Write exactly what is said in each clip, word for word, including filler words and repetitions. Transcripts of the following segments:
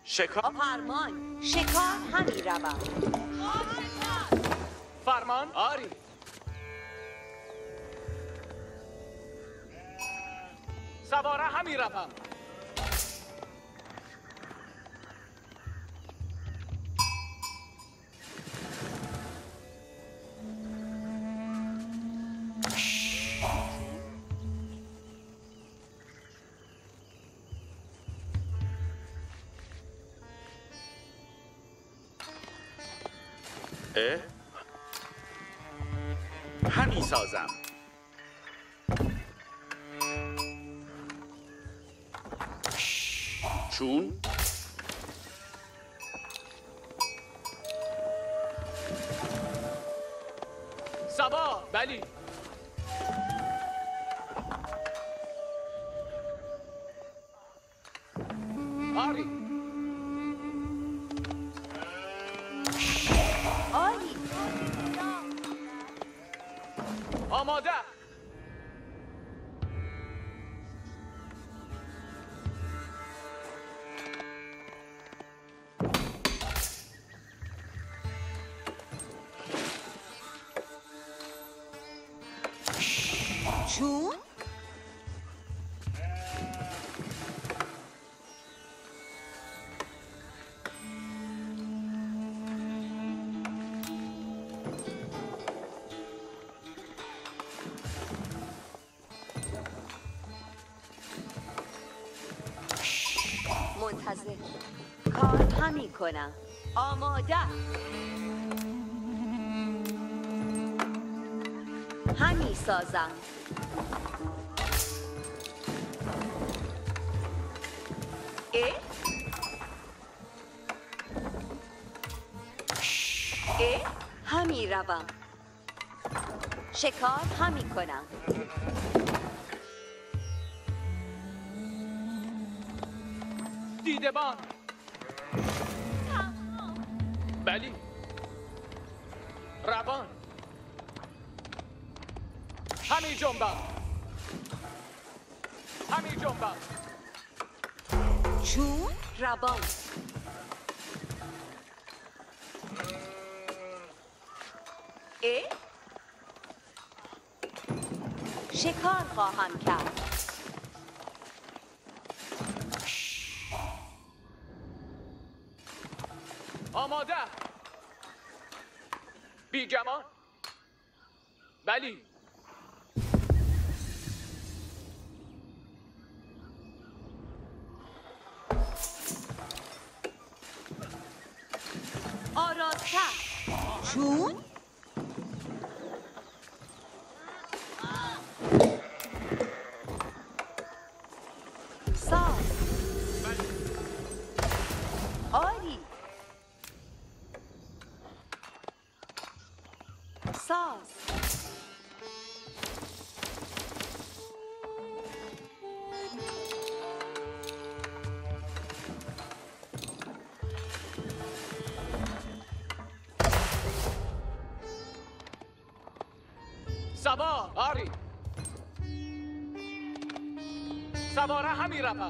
شکار فرمان شکار همی روم. فرمان آری. سواره همی روم. اه؟ همی سازم. چون؟ سبا بلی. آری. آری. آماده. چون؟ منتظر کار همی کنم. آماده. همی سازم. اه؟ اه؟ همی روم. شکار همی کنم. دیدبان. بلی. روان. همی جنبم. همی جنبم. چون روان. اه؟ شکار خواهم کرد. آماده. بیگمان. بلی. آراسته. چون؟ ساز. آری. ساز. سبا آری. سواره همی روم.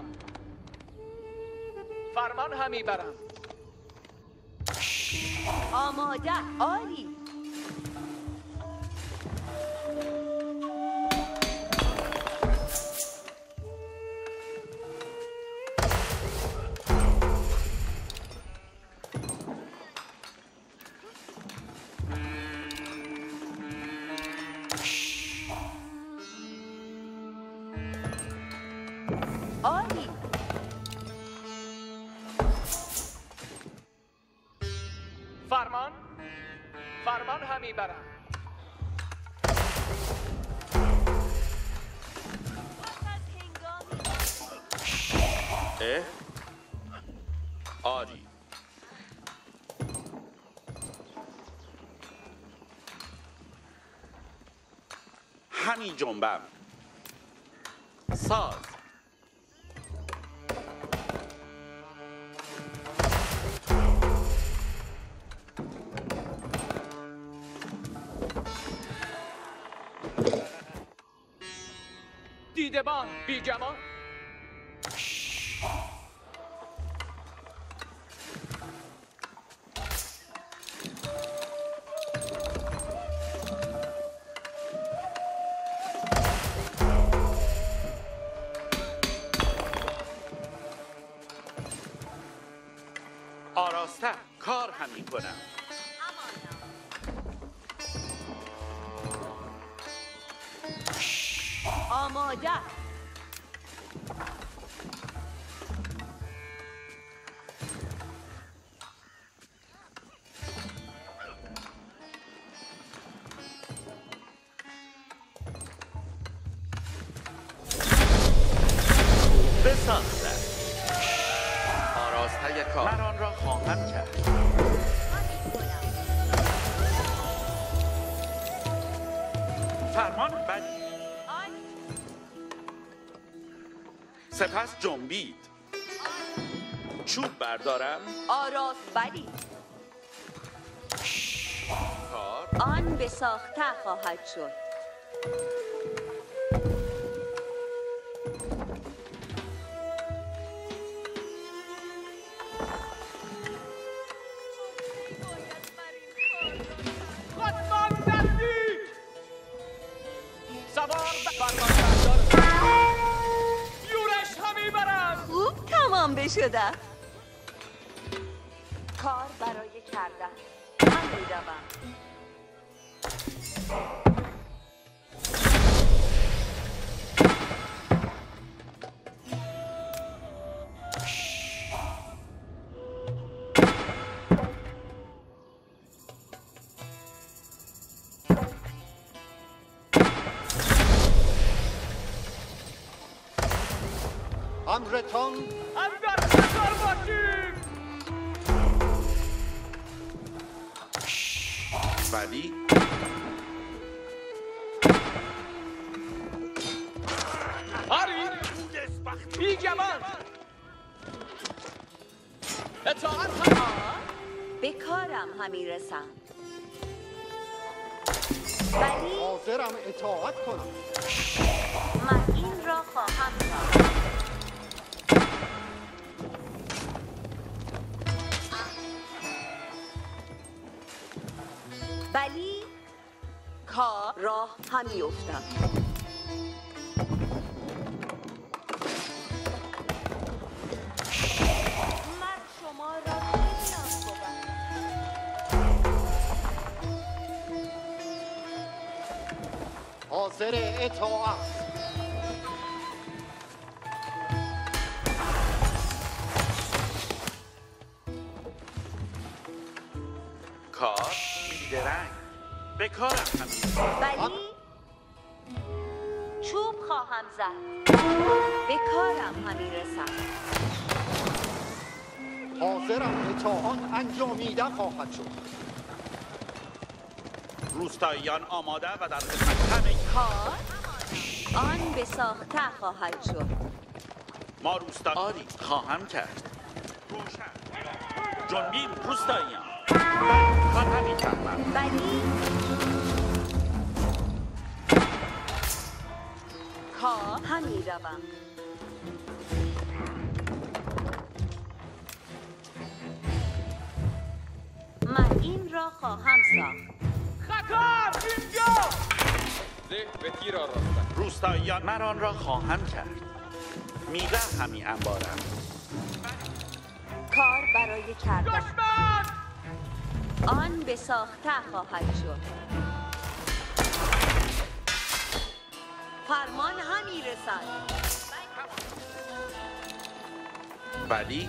فرمان همی برم. آماده. آری. آری. فرمان فرمان همی برم. اه؟ آری. همی جنبم. ساز. دیدبان بیگمان. آماده. بسازم. آراسته کار. من آن را خواهم کرد. همین کنم. فرمان بدی. آن سپس جنبید. چوب بردارم. آراست بلی. کار. آن به ساخته خواهد شد. خودمان نزدیک. سوار به فرمان بردار. یورش همی برم. خوب تمام بشده. کار برای کردن. من میروم. امرتان هم در انتظار باشیم. ولی آری بیگمان. اطاعت هم. به کارم همی رسم. ولی حاضرم اطاعت کنم. من این را خواهم کرد. ولی کار راه همی افتم. من شما را نیاز بود. حاضر اطاعت. کار بیدرنگ. به کارم همین. ولی چوب خواهم زد. به کارم همی رسم. حاضرم اطاعت انجامیده خواهد شد. روستاییان آماده و در خدمت همه. کار آن به ساخته خواهد شد. ما روستا آری خواهم کرد. روشن. جنبیم روستاییان. کار همین کردم. ولی کار همی روم. من این را خواهم ساخت. خطر اینجا. زه به تیر آراستن. روستاییان من آن را خواهم کرد. میوه همی انبارم. کار برای کردن. دشمن. آن به ساخته خواهد شد. فرمان همی رسد. ولی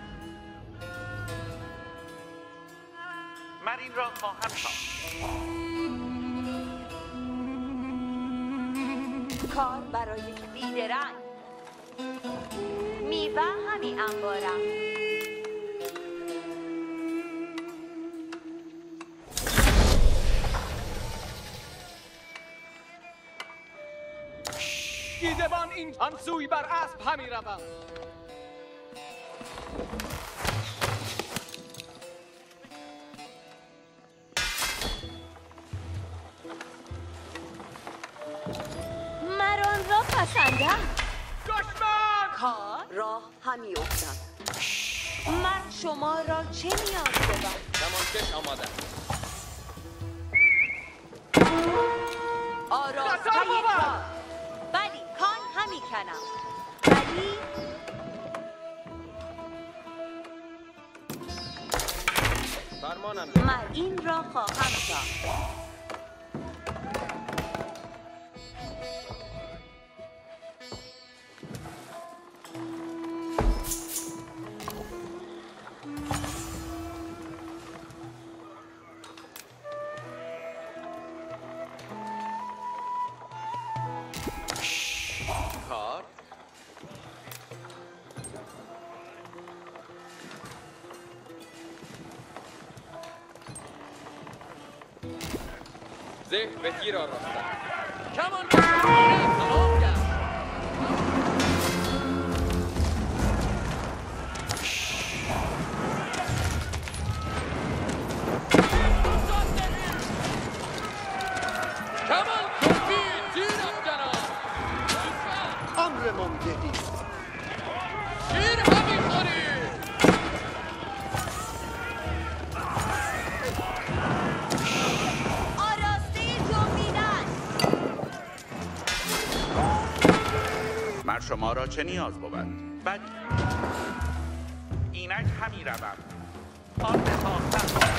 من این را خواهم ساخت. کار برای بیدرنگ. میوه همی انبارم. دیدبان این آن سوی بر اسب همی روم. مران را پسندم. دشمن. کار راه همی افتم. من شما را چه نیاز بود؟ کمانچش آماده. آراسته خطر بود. کار. بلی کان همی کنم. ولی فرمانم. من این را خواهم ساخت. زه و تیر آراسته. کمان کشان تمام کرد. کمان کشی تیر افکنان. امرمان دهید. تیر همی خورید. مر شما را چه نیاز بود؟ بد اینک همی روم آن به ساختن.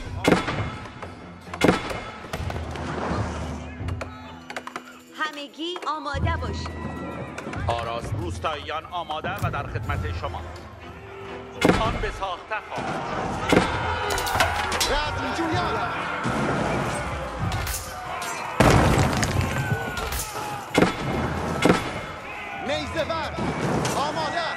همگی آماده باشید. آراست روستاییان آماده و در خدمت شما. آن به ساخته خواهد. رزم جویان. نیزه ور آماده.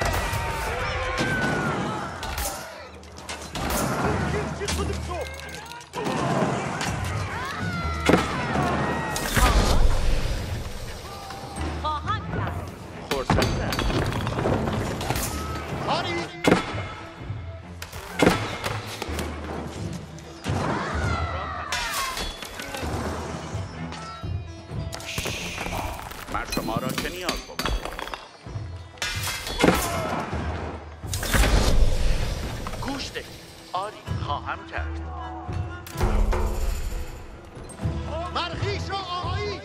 خواهم کرد. خورسنده آری مر شما را چه نیاز بود؟ گوش دهید. آری خواهم کرد. مرخیش را آهایی.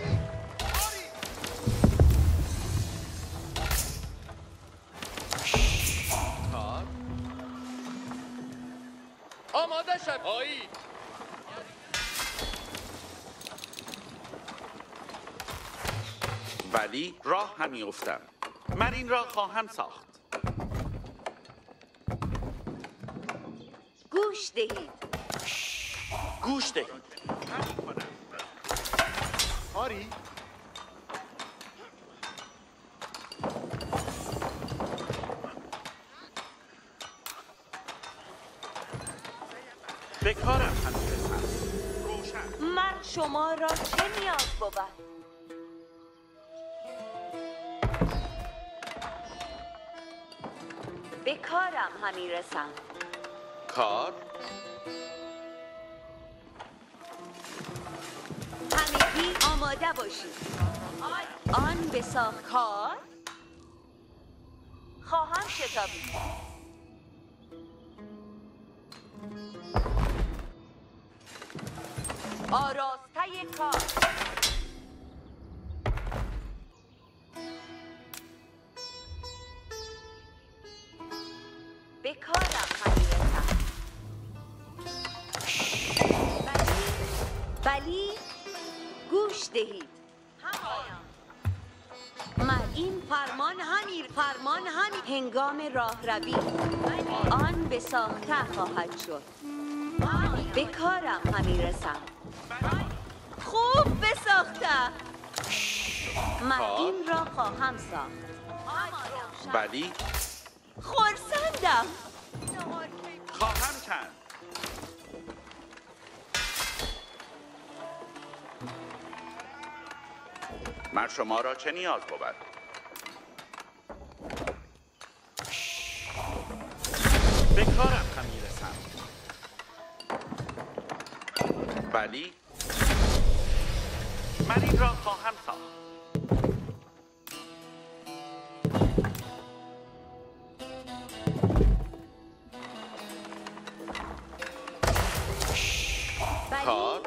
کار آماده شد. آیی. ولی راه همی افتم. من این را خواهم ساخت. گوش دهید. گوش دهید. همی کنم. آری به کارم همی رسم. روشن. مر شما را چه نیاز بود؟ به کارم همی رسم. کار همگی آماده باشید. آن به ساخت کار خواهم شتابید. آراسته کار به کارم همی رسم. بلی بلی گوش دهید. من این فرمان همی فرمان همی هنگام راه روی آن به ساخته خواهد شد. به کارم همی رسم. خوب به ساخته. من این را خواهم ساخت. ولی خرسندم. خواهم کند. مر شما را چه نیاز بود؟ به کارم همی رسم. ولی من این را خواهم ساخت. کار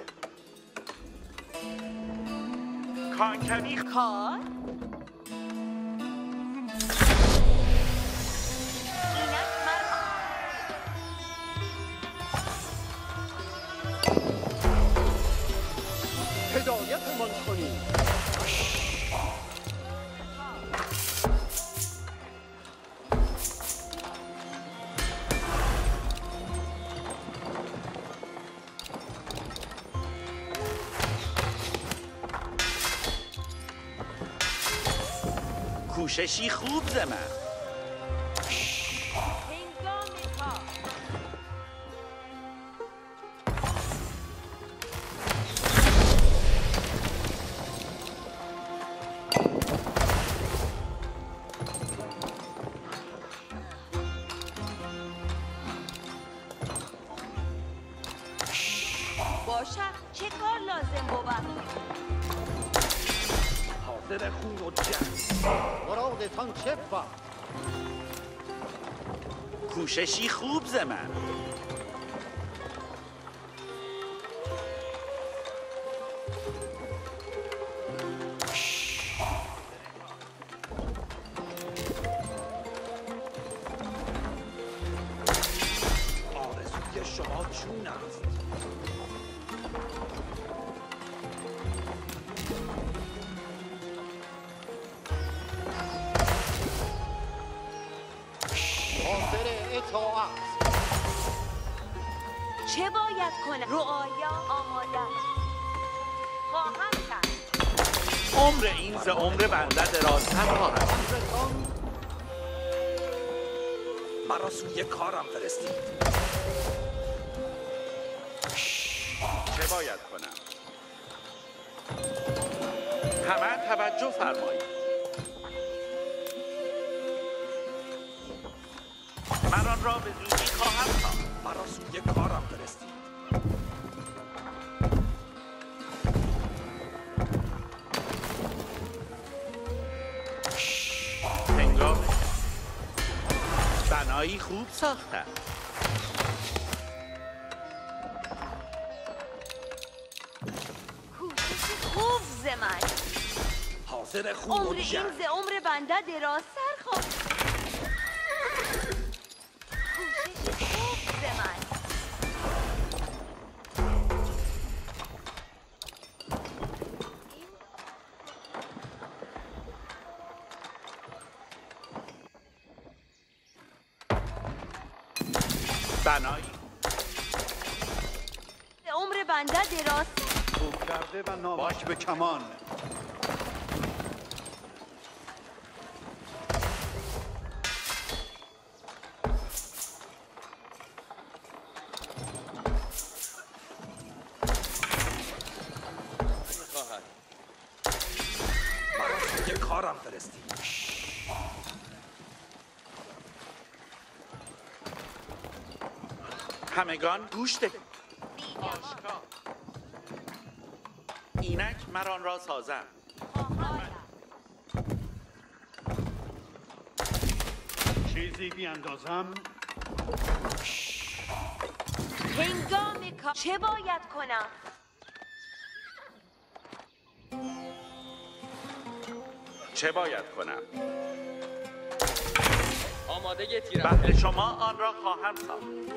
کانکنی کار اینک مر هدایتمان کنید. کوششی خوب زمن. هنگام کار باشد چه کار لازم بود؟ حاضر خون و جنگ. مرادتان چه بود؟ کوششی خوب ز من. آرزوی شما چون است؟ حاضر اطاعت. چه باید کنم؟ رعایا آماده خواهم کرد. عمر این ز عمر بنده درازتر خواهد. امرتان مرا سوی کارم فرستید. چه باید کنم؟ همه توجه فرمایید. من آن را به زودی خواهم ساخت. مرا سوی کارم فرستید. هنگام بنایی خوب ساختم. کوشش خوب ز من. حاضر خون عمر و این جنگ. ز عمر بنده درازتر خواهد. کوشش خوب ز من. بنایی ز عمر بنده درازتر. خوب کرده و ناوک به کمان. خواهد. مرا سوی کارم فرستید. همگان گوش دهید. آشکار. اینک مران را سازم. چیزی بیاندازم. هنگام کار چه باید کنم؟ چه باید کنم؟ آماده تیر بهر شما آن را خواهم ساخت.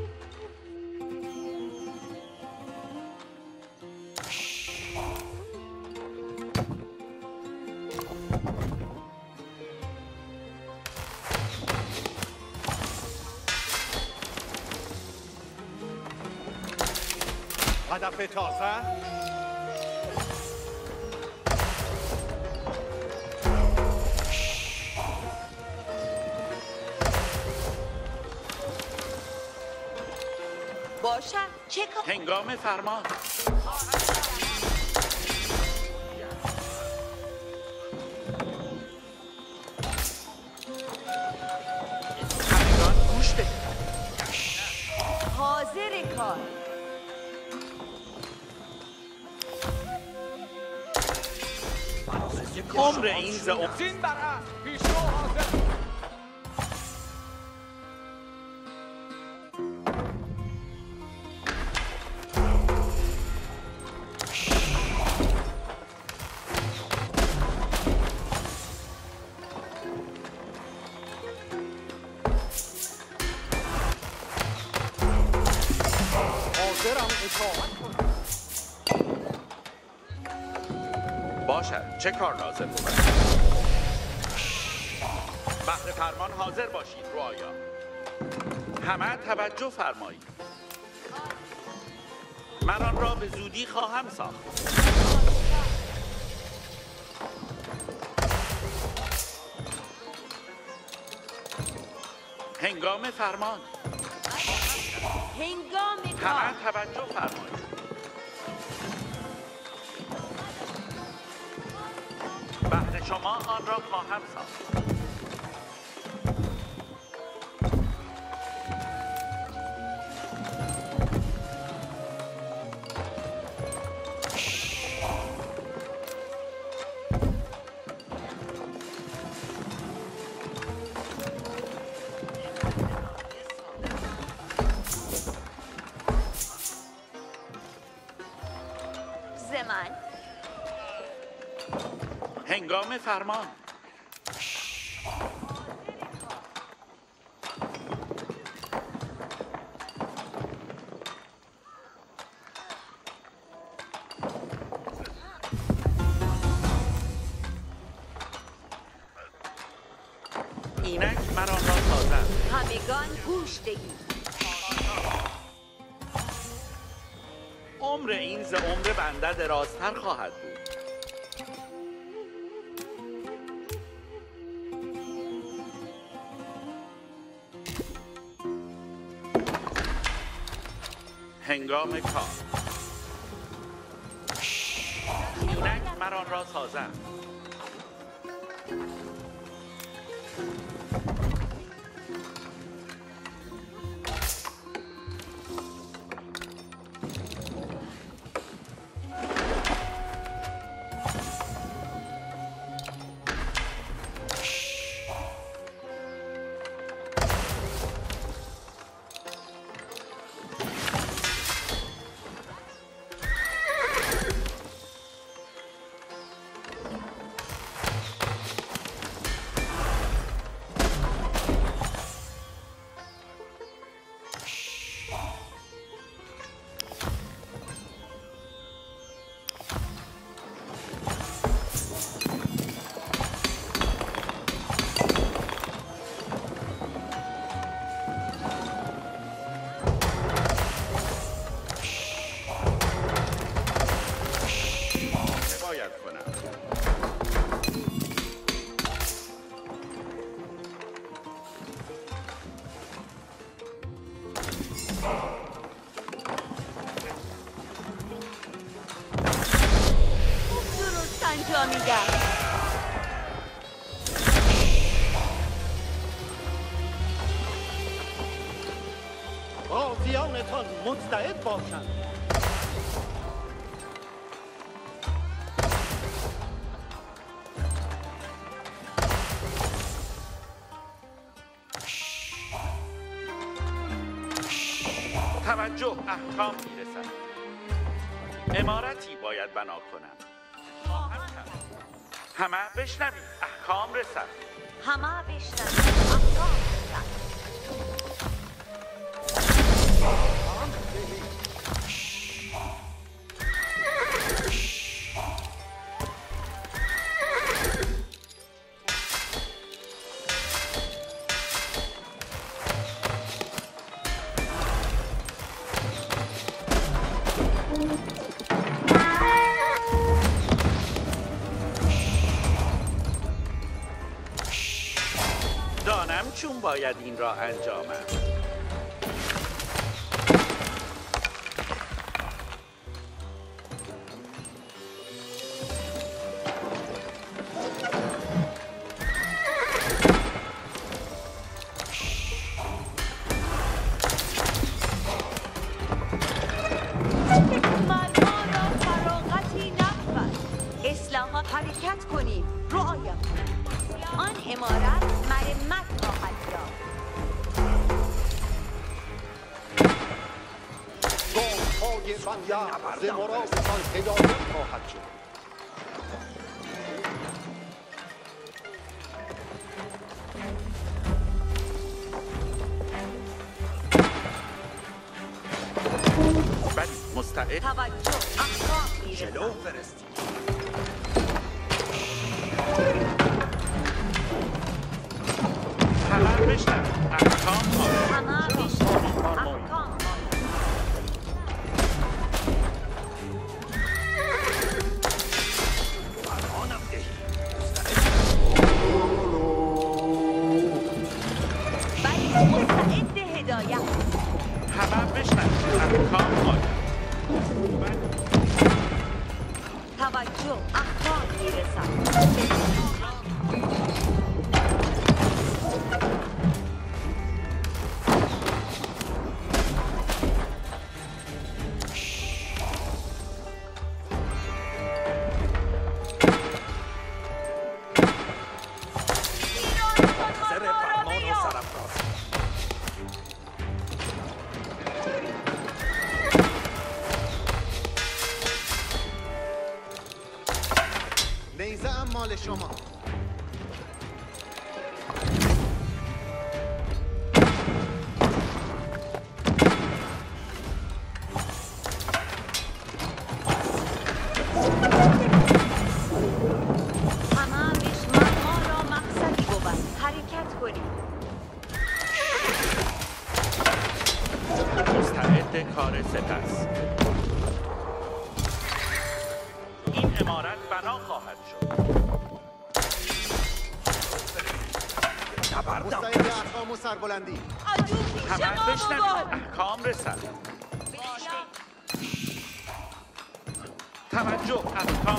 هدف تازه. باشد چه کار؟ هنگام فرمان. همگان گوش دهید. حاضر کار. عمر این ز عمر زین بر اسب پیشرو حاضر. حاضرم اطاعت کنم. باشد چه کار لازم بود؟ بهر فرمان حاضر باشید رعایا. همه توجه فرمایید. من آن را به زودی خواهم ساخت. هنگام فرمان. هنگام کار. همه توجه فرمایید. بهر شما آن را خواهم ساخت. من. هنگام فرمان. اینک مرا را سازد. همگان گوش دهید. عمر این ز عمر بنده درازتر خواهد بود. هنگام کار. اینک مرا را سازد. غازیانتان مستعد باشند. توجه، احکام میرسد. عمارتی باید بنا کنم. همه بشنوید، احکام رسد. همه بشنوید، احکام رسد. دانم چون باید این را انجامم. مردان را فراغتی نبود. اصلاحات حرکت کنید. رعایا کنید. آن عمارت مرمت خواهد یافت. گام‌های بنده ز مرادتان هدایت خواهد شد. بلی، مستعد. توجه، احکام میرسد. جلو فرستید. همه بشنوید، احکام آمد. همه بشنوید، احکام آمد. بلی، مستعد هدایت. همه بشنوید، احکام آمد. توجه، احکام میرسد. نیزه ام مال شما. مستعد کار سپس. این عمارت بنا خواهد شد. مستعد احکام و سربلندی. همه بشنوید، احکام رسد. توجه، احکام.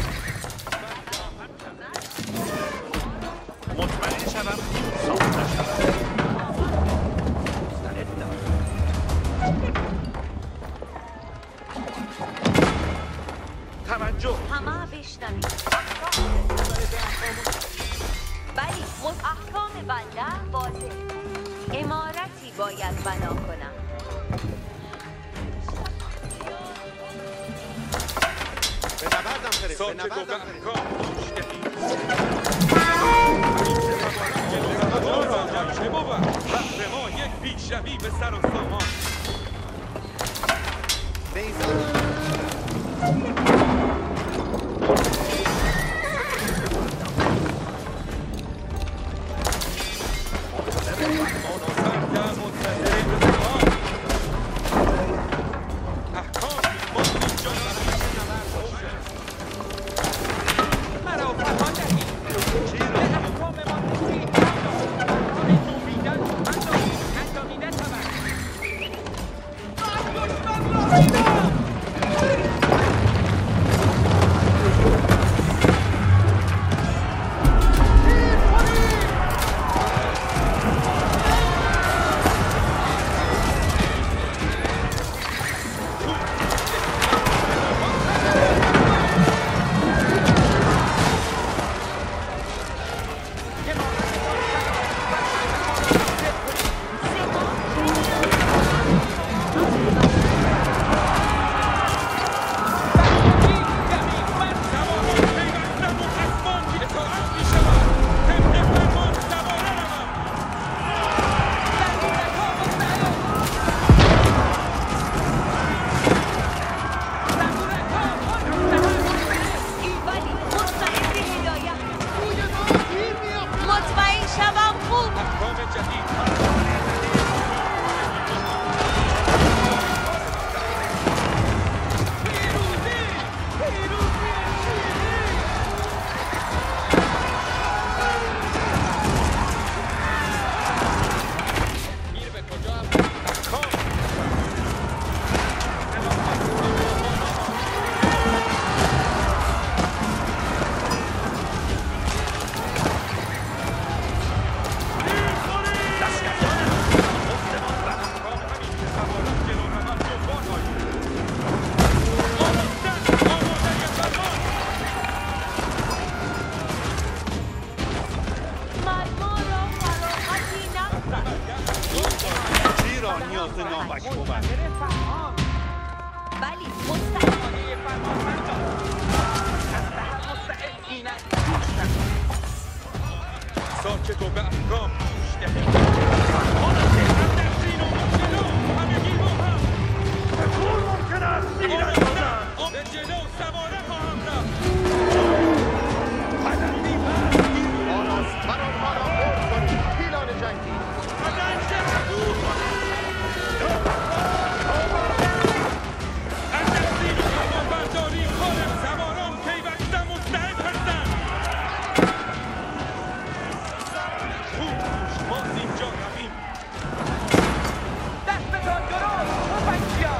مطمئن شدم ساخته شود. توجه، همه بشنوید. بلی، احکام بنده واضح. عمارتی باید بنا کنم. به نبردم فرست، به ساکت و به نبردم فرست. احکام گوش دهید. چه بود؟ بهر ما یک پیشروی به سر و سامان. نیزه بلی، مستقیم. ساکت و به احکام گوش دهید. اندرزین و جلو، همگی با هم. چطور ممکن است این اندازن؟ به جلو سواره خواهم رفت. پدندی آراز فرار ما را برد کنید. پیلان جنگی. اندرزین و کمان برداری خانم سواران پیوسته مستعد هستند. خوب گوش، ما اینجا رویم. دستتان درست مفنگیان.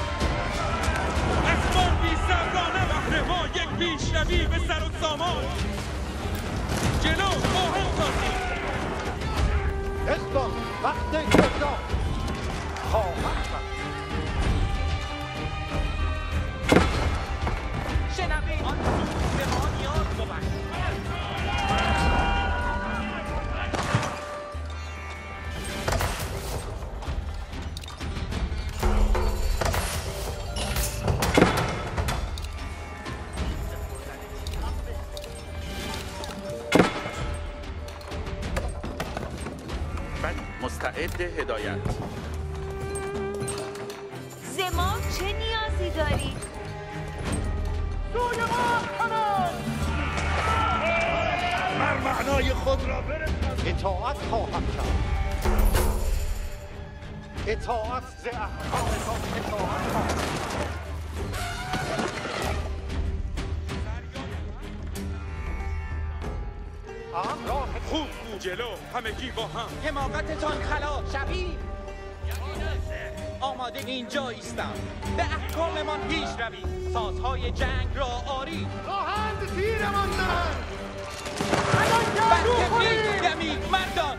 اسبان بی صبرانه بهر ما یک پیشروی به سر و سامان. جلو با هم تازیم. اسلام وقت کردان خواهد شد. شنوید آن سوز به ما نیاز بود. مستعد هدایت. زما چه نیازی داری؟ سوی ما کنان! بر معنای خود را برسان. اطاعت خواهم کرد. اطاعت ز احکامتان اطاعت خواهم کرد. خوب گو جلو، همگی با هم. حماقتتان خلاص شوید. آماده اینجا ایستم. به احکاممان پیش روید. سازهای جنگ را آرید. خواهند تیرمان زنند. بلکه پیش دمید مردان.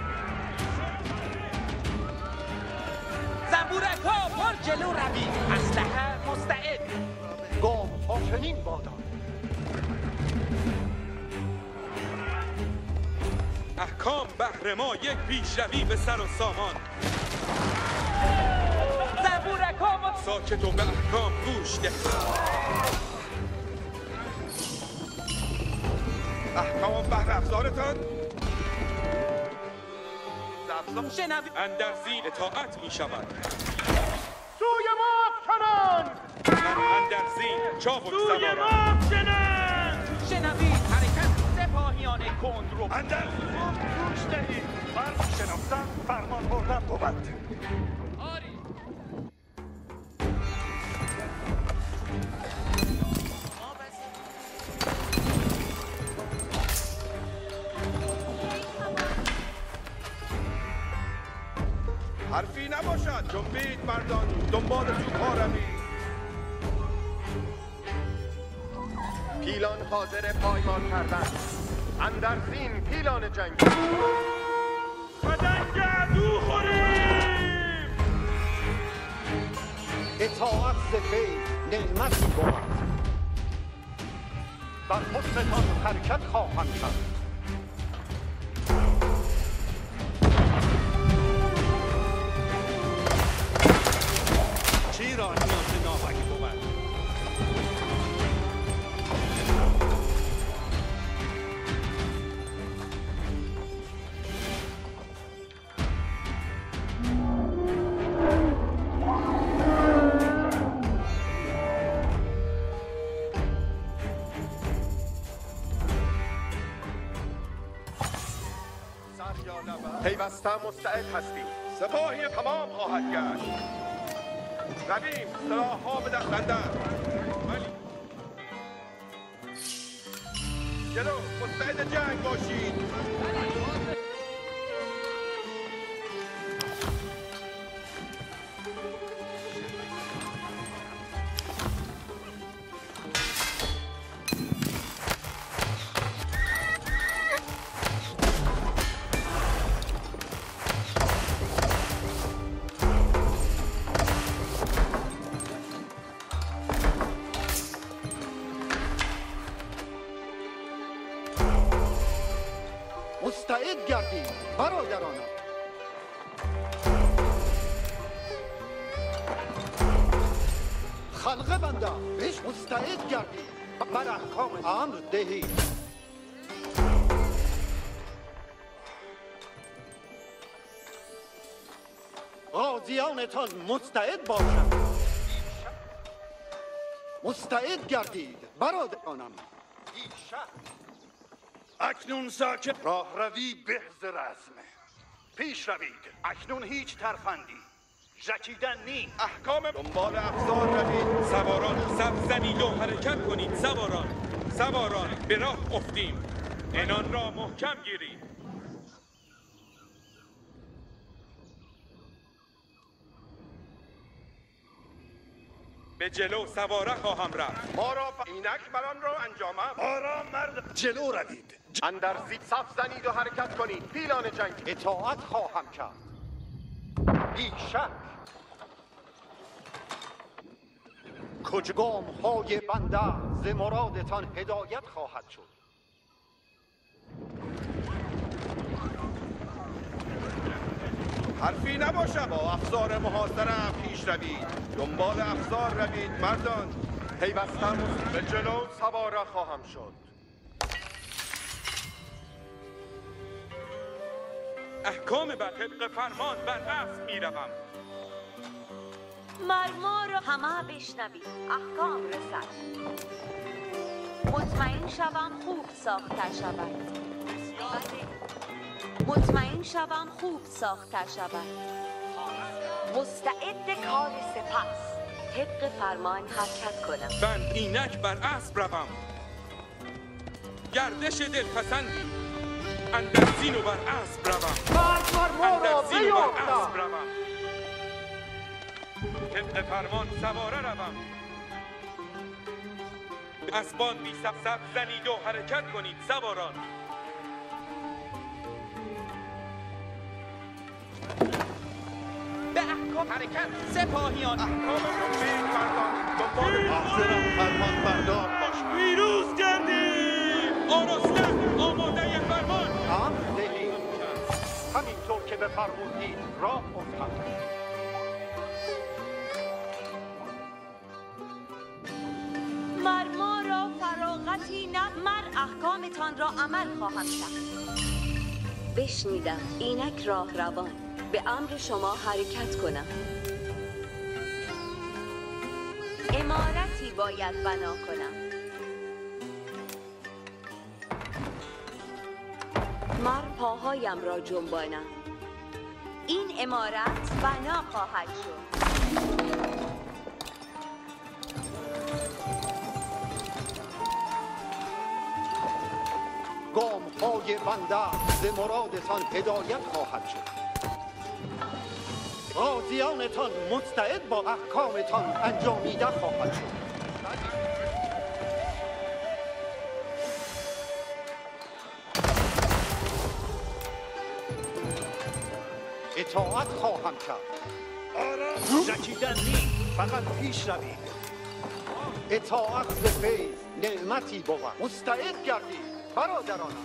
زنبورک‌ها پر جلو روید. اسلحه مستعد. گام ها چنین بادا. احکام بهر ما یک پیشروی به سر و سامان. زنبورک‌ها ساکت و به احکام گوش ده. احکام بهر افزارتان شنوید. اندرزین اطاعت می شود. سوی ما کنان! اندرزین چابک سواران. شنوید حرکت سپاهیان کند رو. اندرزین گوش دهید. من شناختم فرمان بردم بود. آری. حرفی نباشد. جنبید مردان، دنبال توپ‌ها روید. پیلان حاضر پایمال کردن. اندرزین پیلان جنگی. بدنگ عدو خوریم. اطاعت ز وی نعمتی بود. بر حکمتان حرکت خواهم کرد. چی را نیاز ناوکی بود؟ پیوسته مستعد هستیم. سپاهی تمام خواهد گشت. رویم، سلاح‌ها به دست اندر. ولی جلو، مستعد جنگ باشید. مستعد گردید برادرانم. خلق بنده بهش مستعد گردید. بر احکام امر دهید. غازیانتان مستعد باشند. مستعد گردید برادرانم. اکنون ساکت راه روی بهز رزمه. پیش روید. اکنون هیچ ترفندی ژکیدن نی. احکام دنبال افزار روید. سواران صف زنید و حرکت کنید. سواران سواران به راه افتیم. انان را محکم گیرید. به جلو سواره خواهم رفت. ما را ف... اینک بران را انجامم. آرام مرد. جلو روید. اندرزید صف زنید و حرکت کنید. پیلان جنگ اطاعت خواهم کرد. بی شک کجگام های بنده ز مرادتان هدایت خواهد شد. حرفی نباشد. با افزار محاصره پیش روید. دنبال افزار روید مردان. پیوستم به جلو سواره خواهم شد. احکام بر طبق فرمان بر اسب میروم. مرما را همه بشنوید. احکام رسد. مطمئن شوم خوب ساخته شود. مطمئن شوم خوب ساخته شود. مستعد کار سپس. طبق فرمان حرکت کنم. من اینک بر اسب روم. گردش دلپسندی اندر زین و بر اسب روم. اندر زین و بر اسب روم. طبق فرمان سواره روم. اسبان بی سب سب زنید و حرکت کنید سواران. به احکام حرکت سپاهیان. احکام رکبه کردان دنبال حاضرم فرمان بردار باشم. پیروز کردیم. آراسته آماده فرمان. امر دهید. همینطور که بفرمودید راه افتم. مرما را فراغتی نه. مر احکامتان را عمل خواهم کرد. بشنیدم. اینک راه روان. به امر شما حرکت کنم. عمارتی باید بنا کنم. مر پاهایم را جنبانم. این عمارت بنا خواهد شد. گام های بنده ز مرادتان هدایت خواهد شد. غازیانتان مستعد با احکامتان انجامیده خواهد شد. اطاعت خواهم کرد. آرام شکیدن نیست، فقط پیش روید. اطاعت ز فیض نعمتی بود. مستعد گردید برادرانم.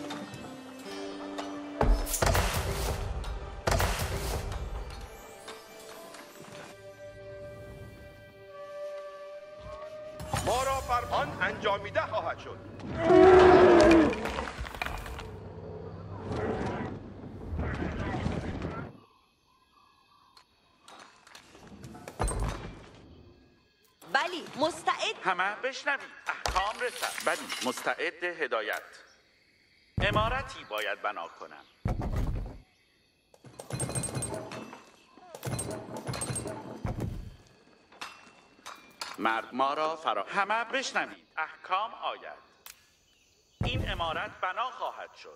ما را فرمان انجامیده خواهد شد. بلی مستعد. همه بشنوید. احکام رسد. بلی مستعد هدایت. عمارتی باید بنا کنم. مرد ما را فرا. همه بشنوید. احکام آید. این عمارت بنا خواهد شد.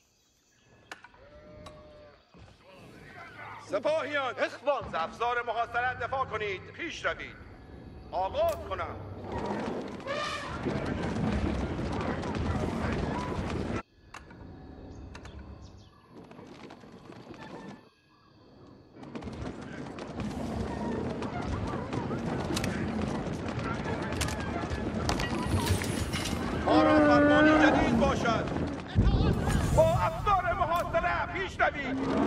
سپاهیان اخوان ز افزار محاصرت دفاع کنید. پیش روید. آغاز کنم. ما را فرمانی جدید باشد. با افزار محاصره پیش روید.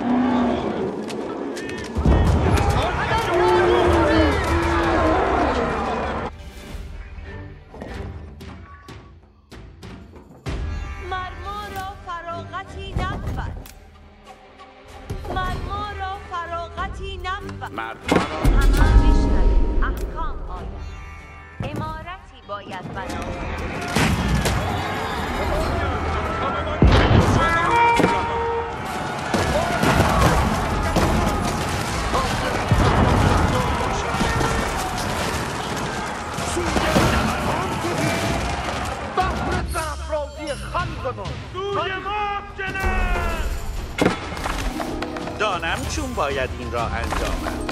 مرما را فراغتی نبود. مرما را فراغتی نبود. مرد ما را همه بشنوید. احکام آید. عمارتی باید بنا کنم. دانم چون باید این را انجامم.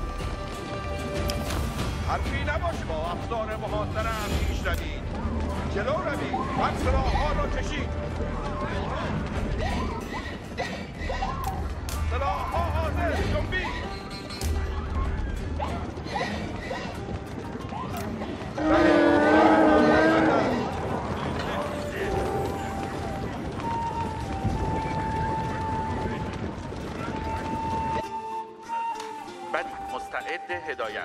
حرفی نباشه. با افزار محاصره پیش روید. جلو روید و سلاح‌ها را کشید. سلاح‌ها حاضر، جنبید. بله، مستعد هدایت.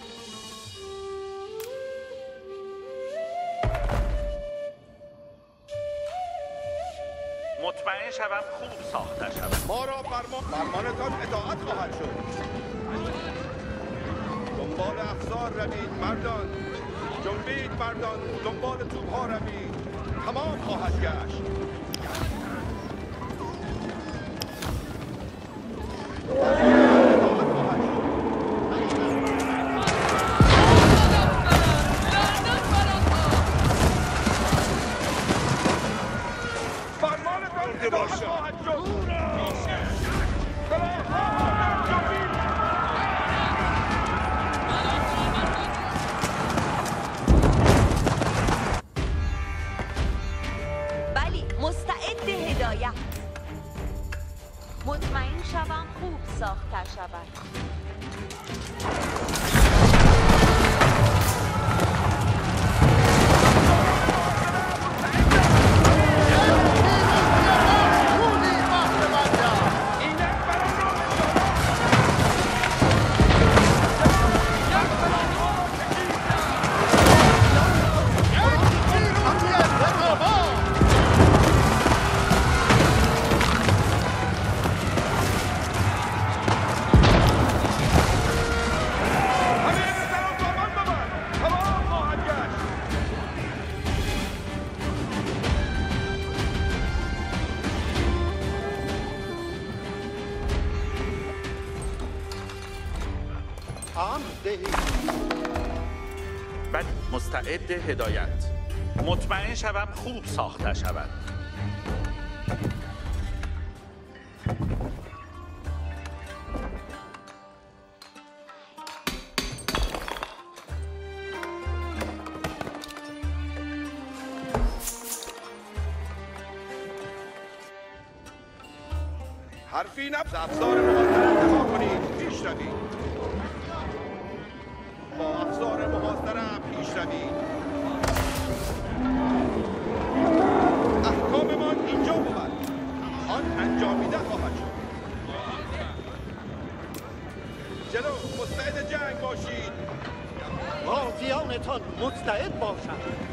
مطمئن شوم خوب ساخته شود. ما را فرمان فرمانتان اطاعت خواهد شد. دنبال افسار روید مردان، جنبید مردان، دنبال توپ‌ها روید. تمام خواهد گشت. مطمئن شوم خوب ساخته شود. بله، مستعد هدایت. مطمئن شوم خوب ساخته شود. حرفی نبز افزار محاصره انتخاب کنید. پیش روید. با افزار محاصره پیش روید. احکاممان اینجا بود. آن انجامیده خواهد شد. جلو مستعد جنگ باشید. غازیانتان مستعد باشند.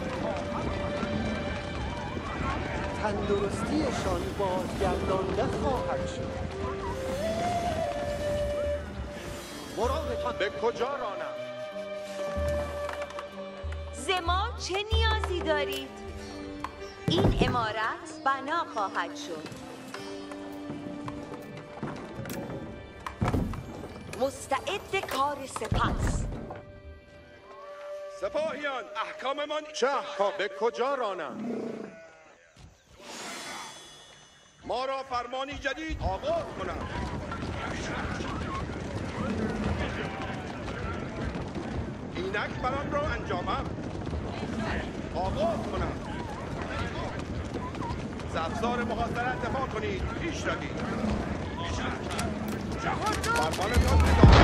تندرستیشان بازگردانده خواهد شد. مرادتان به کجا رانم؟ زما چه نیازی دارید؟ این عمارت بنا خواهد شد. مستعد کار سپس. سپاهیان احکاممان چه احکام؟ به کجا رانم؟ ما را فرمانی جدید آغاز کنم. اینک برام را انجامم. آغاز کنم. ز افزار محاصره دفاع کنید. پیش روید. فرمانتان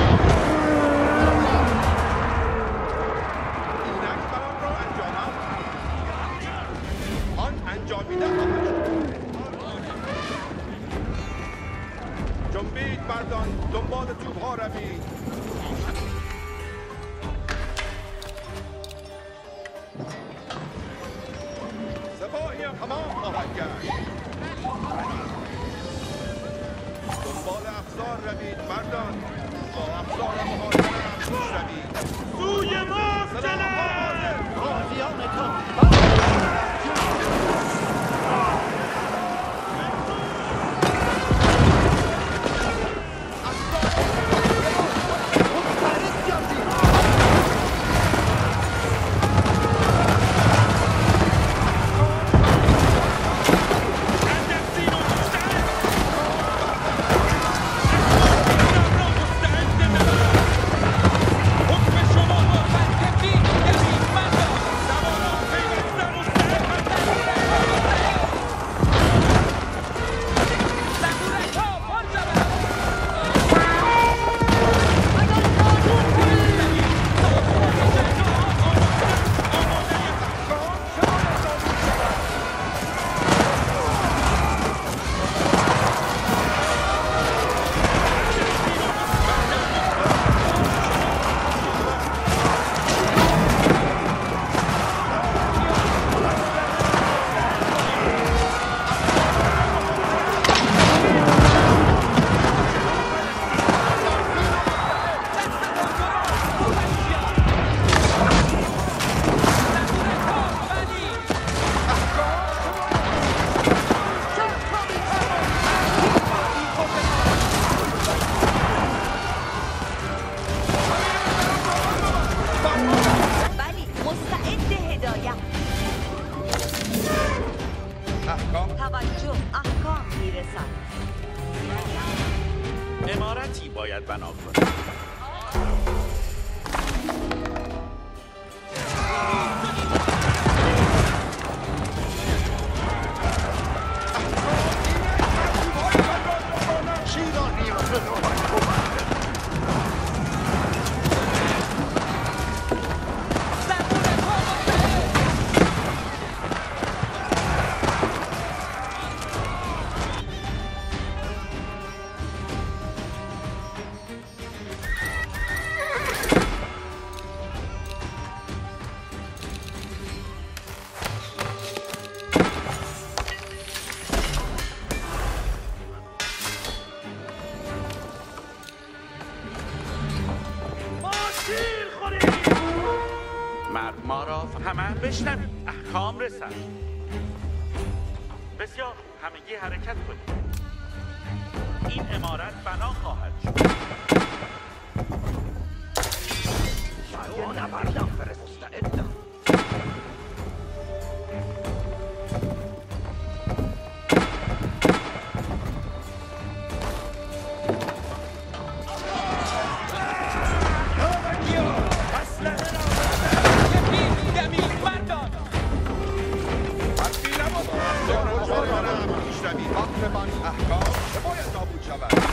اینک برام را انجامم. آن انجامیده خواهد شد. جنبید مردان، دنبال توپ‌ها روید. سپاهیان تمام خواهد گشت. دنبال افزار روید مردان، با افزار محاصره پیش روید. سوی ما سلاح غازیانتان حکم شما مرد ما را همه بشنوید احکام رسد. بسیار همگی حرکت کنید. این عمارت بنا خواهد شد. شاید نبردم مستعدم. احکام که باید نابود شود.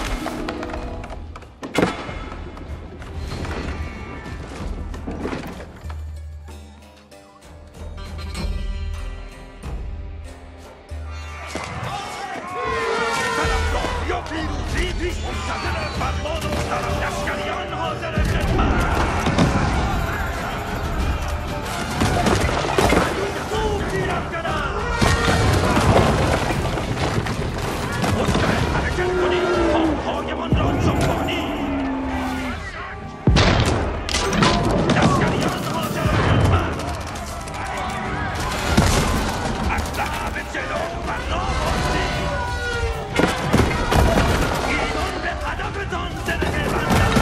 یا پیروزی پیش منتظر فرمان و سران لشکریان حاضر خدمت. خوب تیرم کنم. مستعد حرکت کنید. پاهایمان را جنبانید. لشکریان حاضر خدمت. اسلحه به جلو و نابازی. ایمان به هدفتان زره بندم.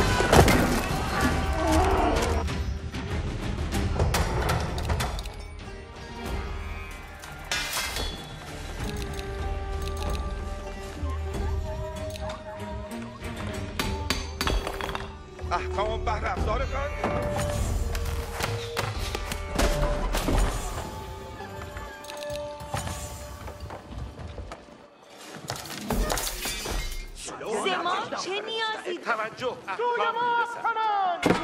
احکام بهر افزارتان. زمان چه نیازی دارد؟ توجه احکام میرسد.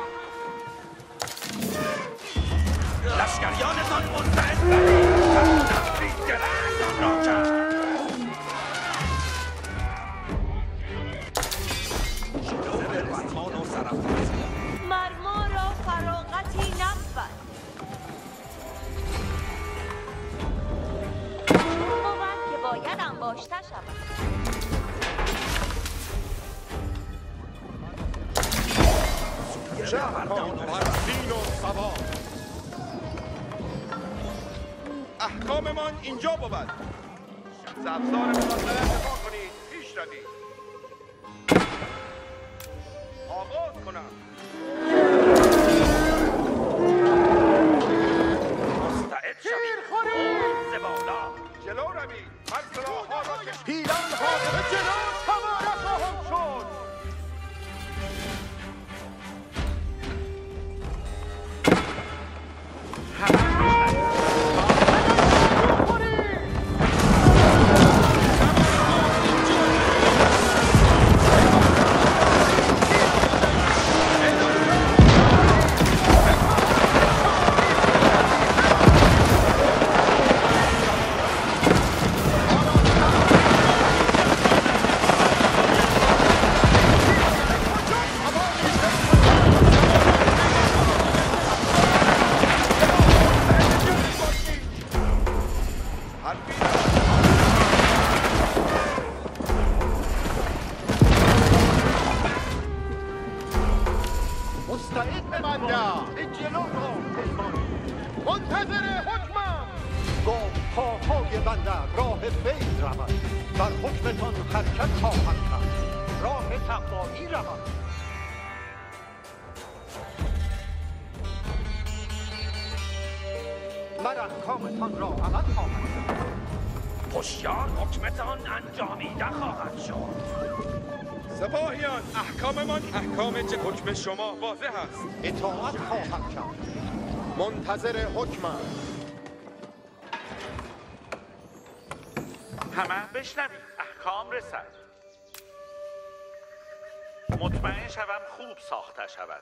لشکریانتان مستعد برید. نفرید درختان را کرد. مر ما را فراغتی نبود. بود که باید انباشته شود. چه احکام پرستین و سوا. احکاممان اینجا بود. ز افزار مناظره دفاع کنید. پیش روید. آغاز کنم. مستعد شوید. زبالا جلو روید. هر سلاح‌ها را کشید. پیلان‌ها به جلو سواره خواهم شد. مستعد ببندم. به جلو را پیمان. منتظر حکمم. گام پاهای بنده راه فیض رود. در حکمتان حرکت خواهم کرد. راه تقوایی رود. من احکامتان را عمل خواهم کرد. هوشیار حکمتان انجامیده خواهد شد. سپاهیان احکاممان احکام چه حکم شما واضح است. اطاعت خواهم کرد. منتظر حکمم. همه بشنوید احکام رسد. مطمئن شوم خوب ساخته شود.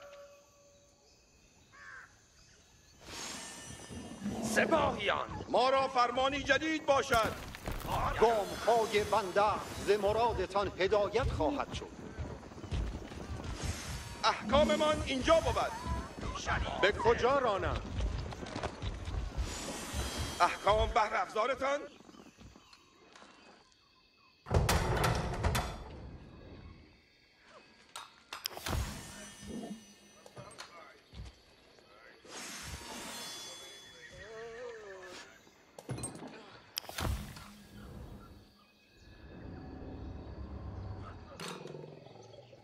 سپاهیان ما را فرمانی جدید باشد. گام‌های بنده ز مرادتان هدایت خواهد شد. احکاممان اینجا بود. به کجا رانم؟ احکام بهر افزارتان.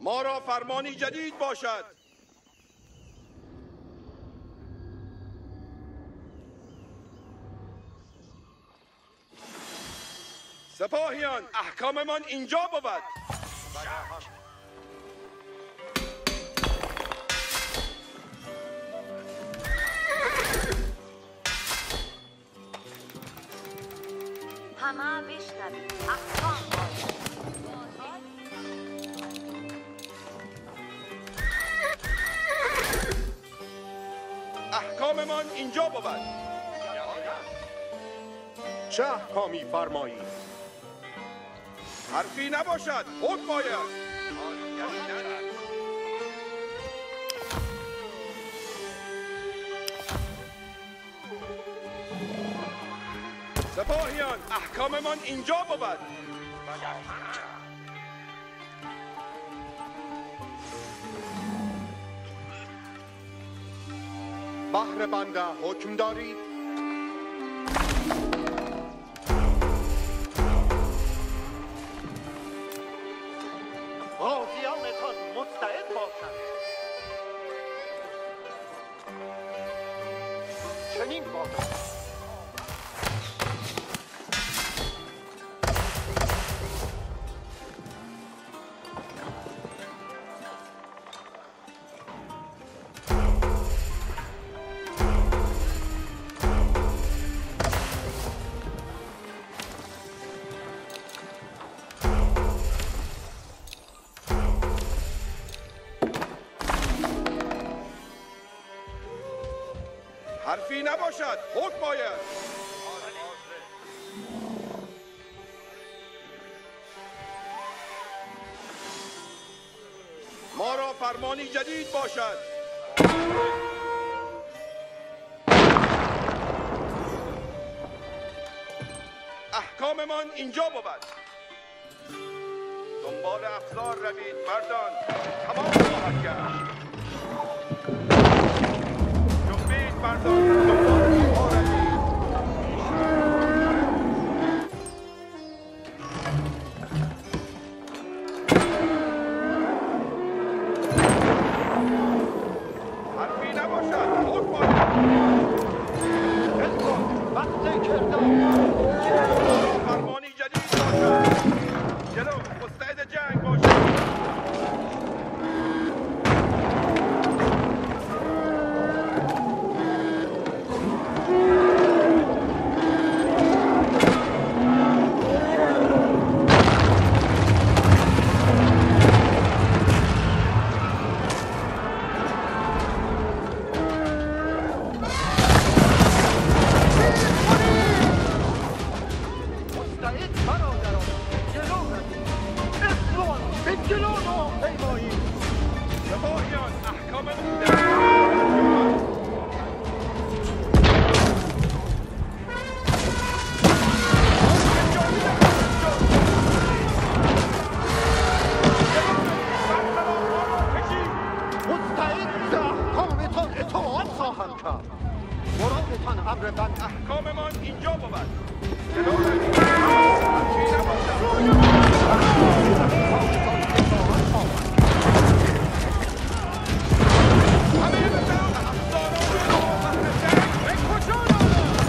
ما را فرمانی جدید باشد. سپاهیان، احکاممان اینجا بود. همه بشنوید. احکام احکاممان اینجا بود. چه احکامی فرمایید؟ حرفی نباشد، حکم باید. سپاهیان، احکاممان اینجا بود. بهر بنده حکم دارید؟ غازیانتان مستعد باشند. چنین باشد. حرفی نباشد، حکم باید. ما را فرمانی جدید باشد. احکاممان اینجا بود. دنبال افزار روید مردان، تمام خواهد گشت. جنبید مردان، دنبال توبها روید. حرفی نباشد، حکم باید. بلکن وقت کردار. فرمانی جدید باشد. جلو، مستعد جنگ باشد. مستعد برادران. جلو روید. اخوان به جلو ناپیمایید. سپاهیان، احکام مستعد به احکامتان اطاعت خواهم کرد. مرادتان امر بنده. احکاممان اینجا بود. جلو روید. حرفی نباشد. همه به طرف افساران را بهر جنگ به کجا دارد؟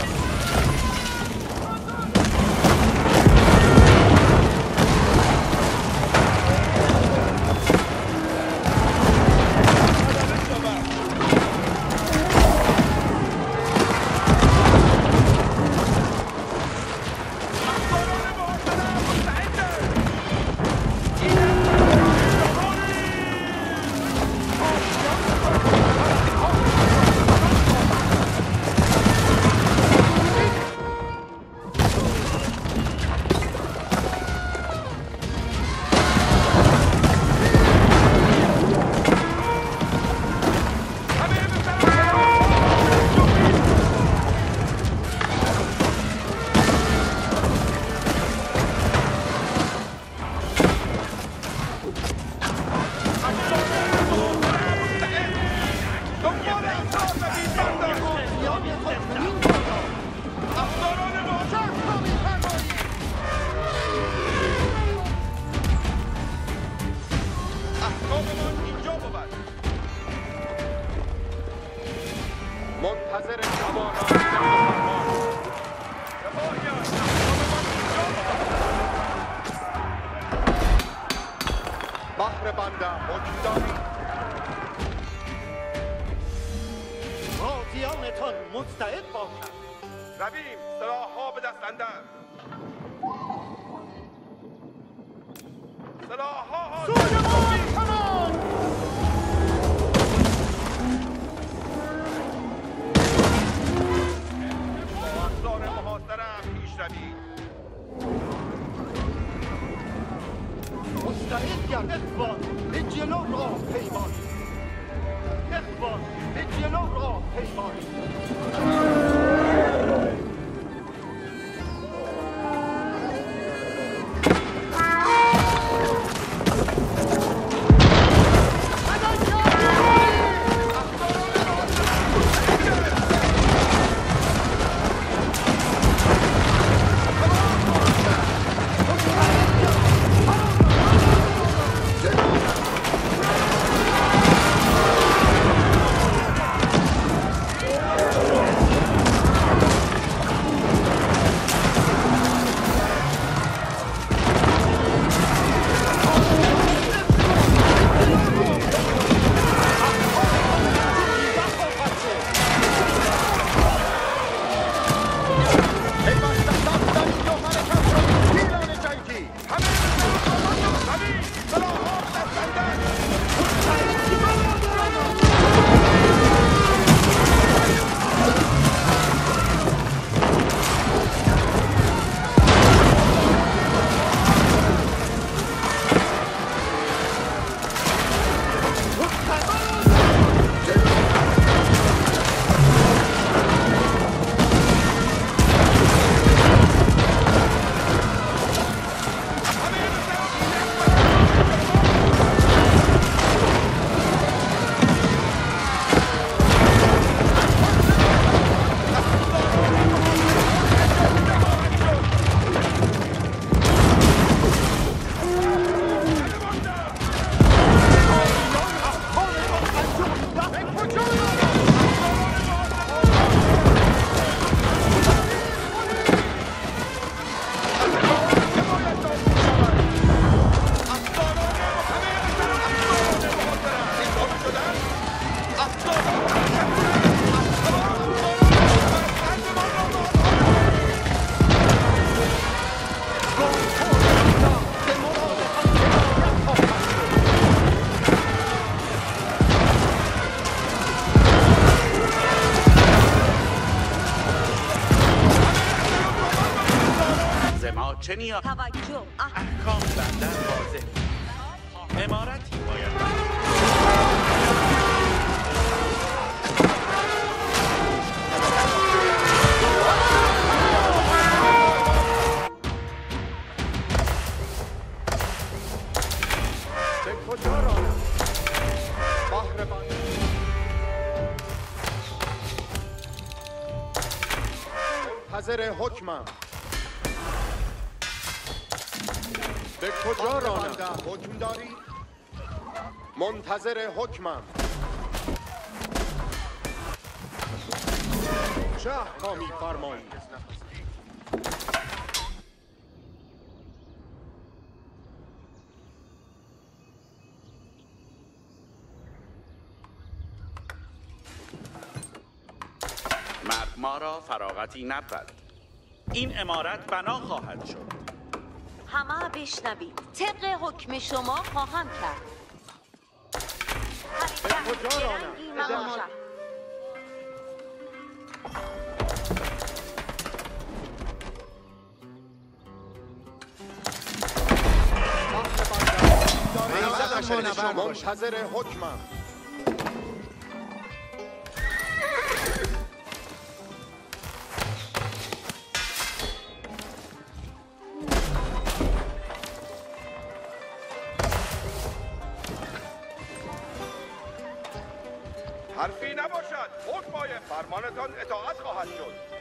افساران محاصره مستعد جوانان فرمان سپاهیان بحر بنده حکمداری غازیانتان مستعد باشند. رویم سلاح‌ها به دست اندر سلاح‌ها حاضر سوی ما کمان با افزار محاصره پیش روید مستعد گرد اخوان به جلو راه پیمان اخوان به جلو راه پیمان چه نیاز؟ توجه احکام بنده واضح. امارتی باید به کجا رانم؟ بحر بنده منتظر حکمم. به کجا رانم؟ حکم داری؟ منتظر حکمم. چه احکامی فرمایید؟ مرد ما را فراغتی نبود. این امارت بنا خواهد شد. همه بشنوید. طبق حکم شما خواهم کرد. به کجا رانم؟ مماشا. منتظر حکمم. حرفی نباشد. حکمای فرمانتان اطاعت خواهد شد.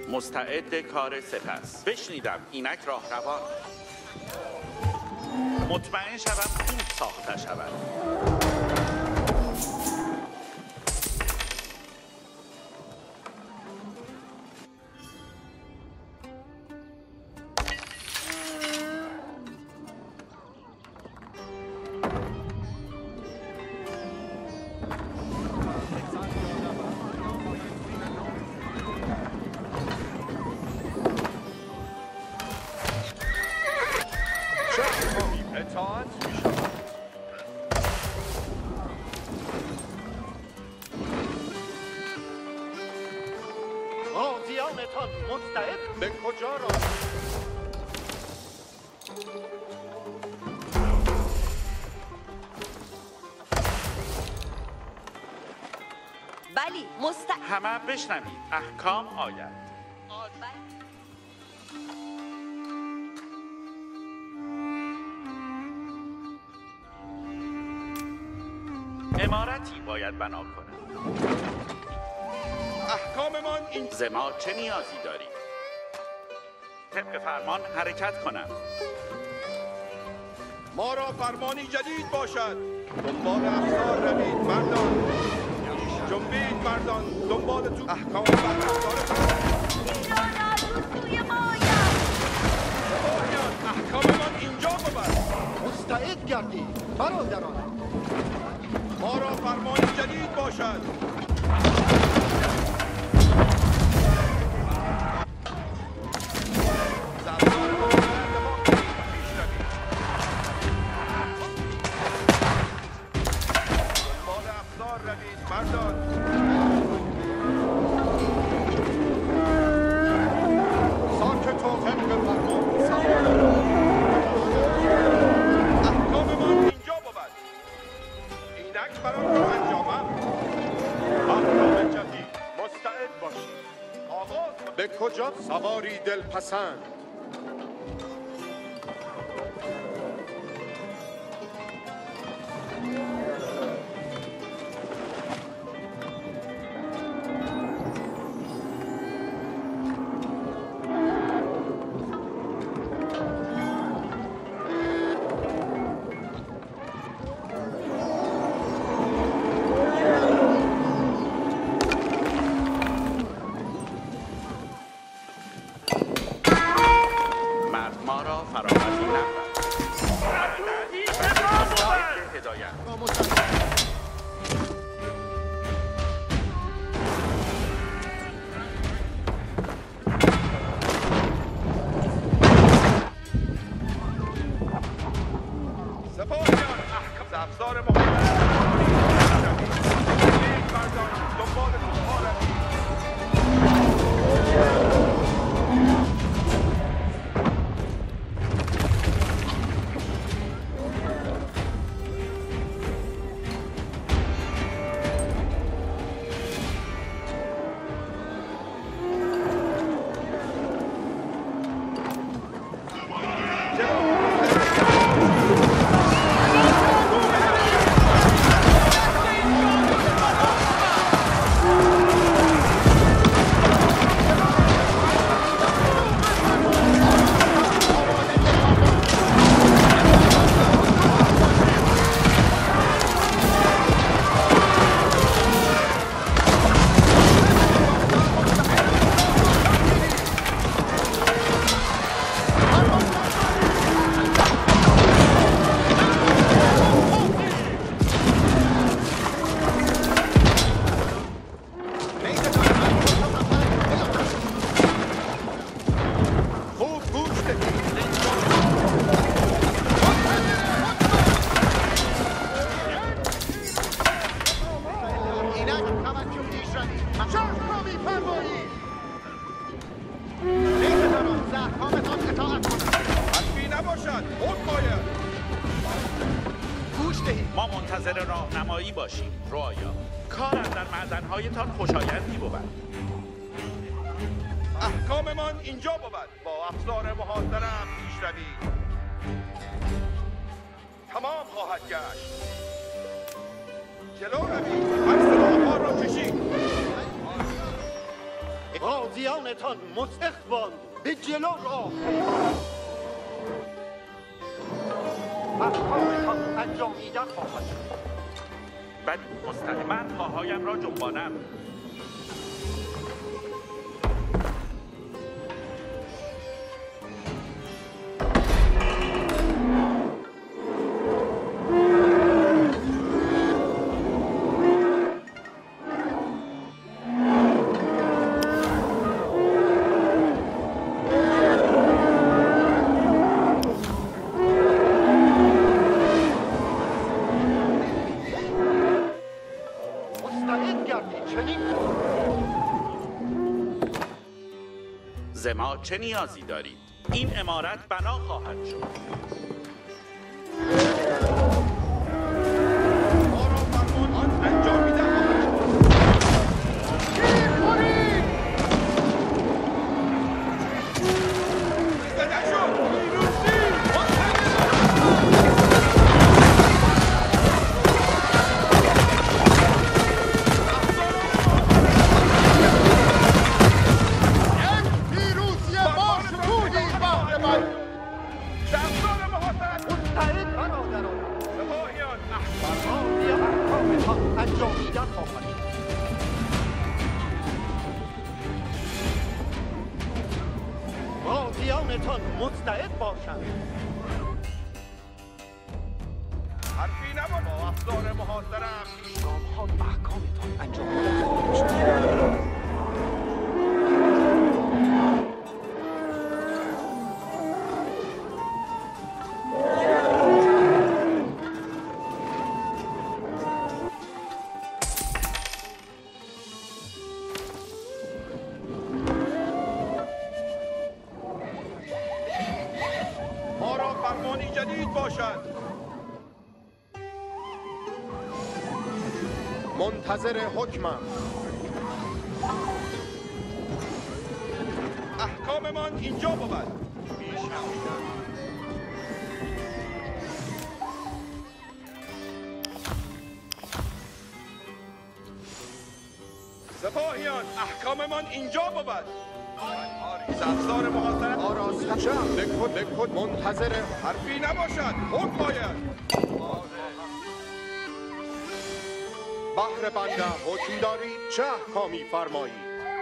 مستعد کار سپس. بشنیدم اینک راه روان. مطمئن شوم خوب ساخته شود. غازیانتان مستعد؟ به کجا را؟ بلی مستعد. همه بشنوید احکام آید. عمارتی باید بنا کنم. احکاممان این زما چه نیازی داری؟ طبق فرمان حرکت کنم. ما را فرمانی جدید باشد. دنبال افسار روید مردان. جنبید مردان دنبال تو. احکام بر افسارتان. ایران آدو سوی مایم. سپاهیان احکاممان اینجا بود. مستعد گردید برادران. ما را فرمانی جدید باشد. به کجا؟ سواری دلپسند. ما منتظر راهنمایی باشیم رعایا. کار در معدن‌هایتان خوشایندی بود. احکاممان اینجا بود. با افسار محاصره‌ام پیش روید. تمام خواهد گشت. جلو روید. هر سلاح‌ها را کشید. غازیان راهیانتان مستقبال به جلو راه پیمانید. احکامتان انجامیده خواهد شد. بله مستقیما پاهایم را جنبانم. ز ما چه نیازی دارید؟ این عمارت بنا خواهد شد. ما را فرمان آن انجامیده خواهد شد. تیر کنید! زده شد! پیروزی! انجامیده خواهد شد. راضیانتان مستعد باشند. حرفی نبود با افزار محاصره‌ام. گام‌ها و احکامتان انجامیده خواهد شد. فرمانی جدید باشد. منتظر حکمم. احکاممان اینجا بود. میشنویدم. سپاهیان احکاممان اینجا بود. افزار محاصره آراسته بکد بکد منتظر حرفی نباشد. حکم باید. بهر بنده حکم دارید چه احکامی فرمایید؟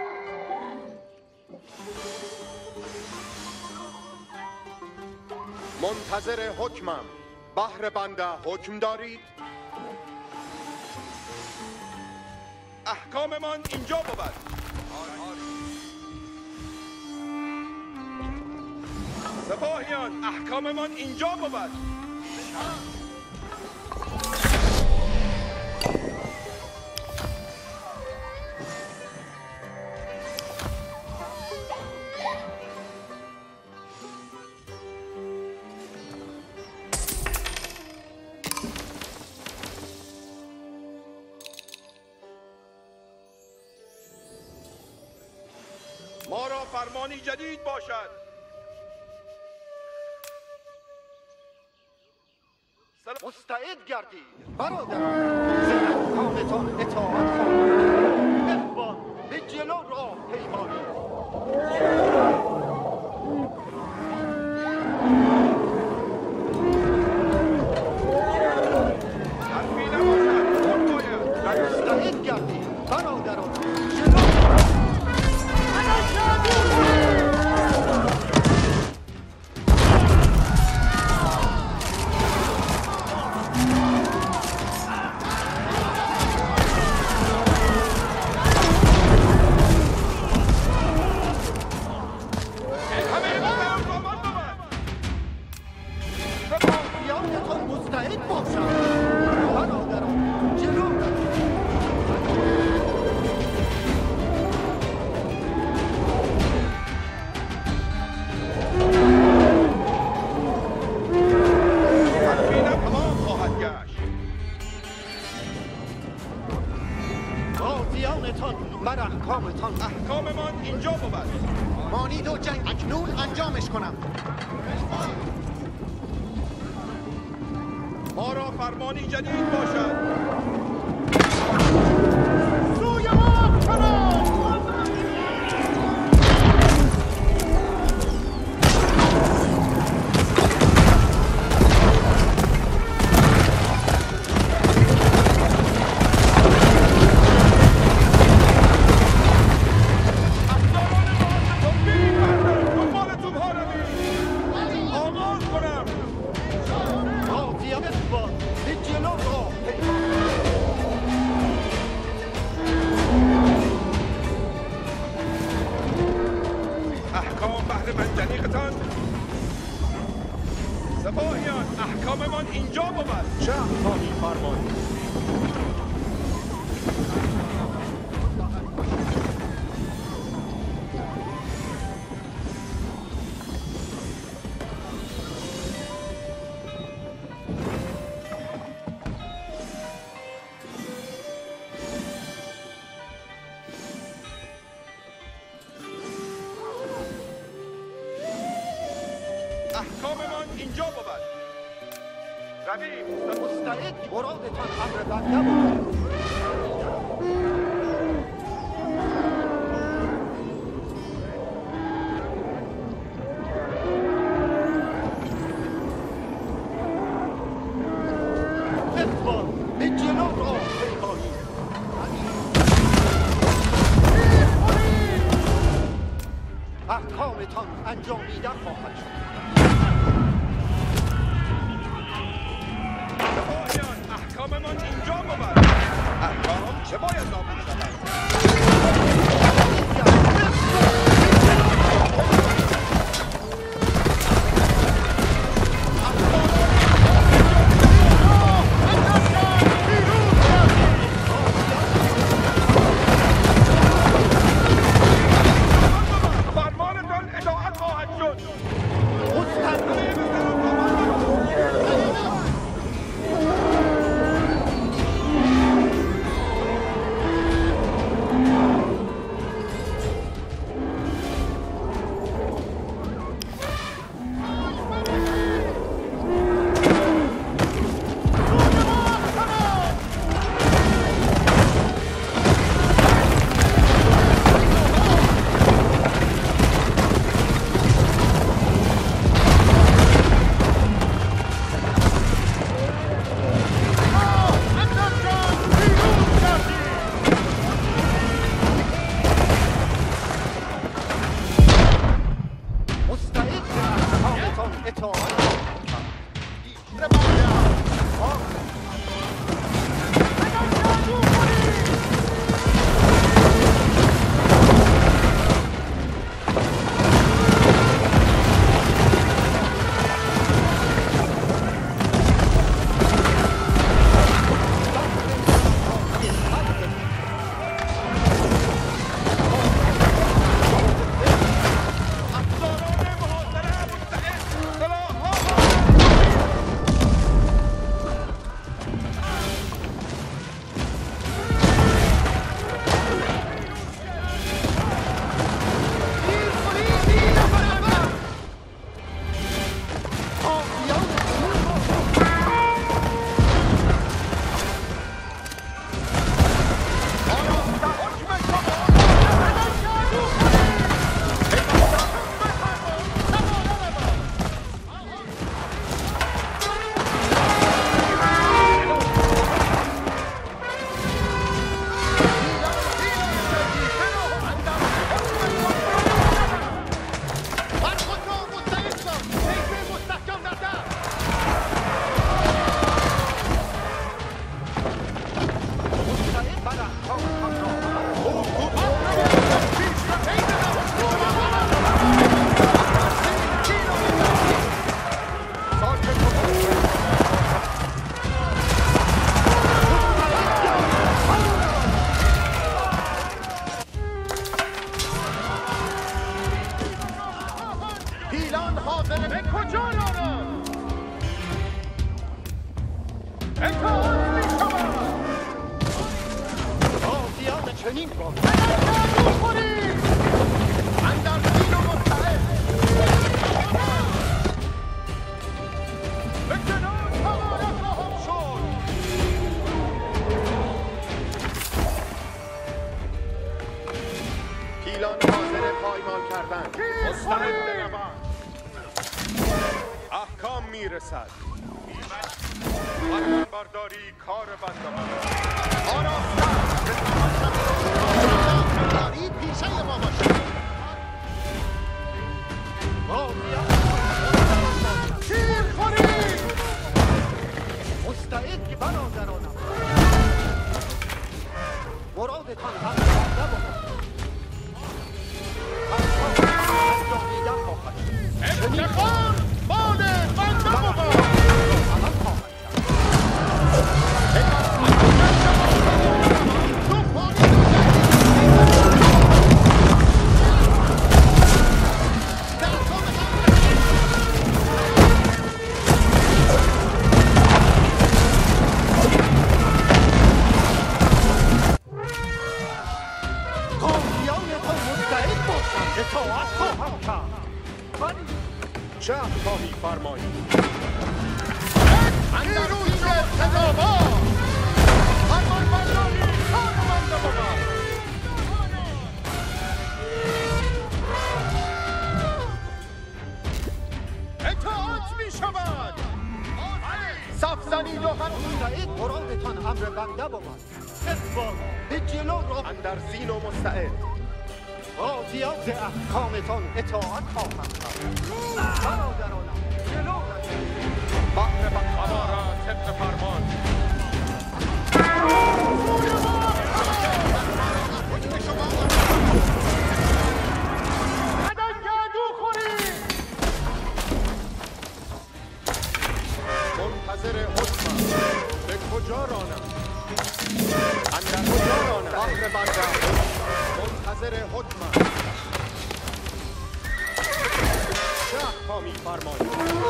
منتظر حکمم. بهر بنده حکم دارید. احکاممان اینجا بود. سپاهیان احکاممان اینجا بود. ما را فرمانی جدید باشد. مستعد گردید برادران. ز احکامتان اطاعت کنید. اقبال به جلو راه پیمانید. حرفی نباشد. حکم باید. مستعد گردید برادران. جلو بر احکامتان. احکاممان اینجا بود. مانید و جنگ اکنون انجامش کنم. ما را فرمانی جدید باشد. سوی ما کنم. منجنیقتان. سپاهیان احکاممان اینجا بود. چه احکامی فرمایید؟ احکاممان اینجا بود. رویم. مستعد مرادتان امر بنده بود. فتوان به جلو را پیمایید. احکامتان انجامیده خواهد شد. احکاممان اینجا بود. احکام چه باید نابود شود؟ فرمانتان اطاعت خواهد شد. چنین با اندر دین و مستعد به کنار تمارت خواهم شد. پیلان حاضر پایمال کردن، مستعد نبرد. احکام میرسد. فرمان برداری کار بندمان. آراستن دارید پیشه ما باشید. تیر خورید. مستعد که برادرانم مرادتان هم بنده بود. انجامیده خواهد اطاعت خواهم کرد. چه احکامی فرمایید؟ نیروی ارتدابا فرمان برداری کار من بود. اطاعت می شود. صف زنید و هر مستعد مرادتان امر بنده بود. اقبال به جلو را اندر زین و مستعد راضیان ز احکامتان اطاعت خواهم کرد. برادرانم جلو روید. بحر بخمارا طبق فرمان. منتظر حکمم. به کجا رانم؟ اندر کجا رانم؟ بحر بندم. منتظر حکمم. چه احکامی فرمایید؟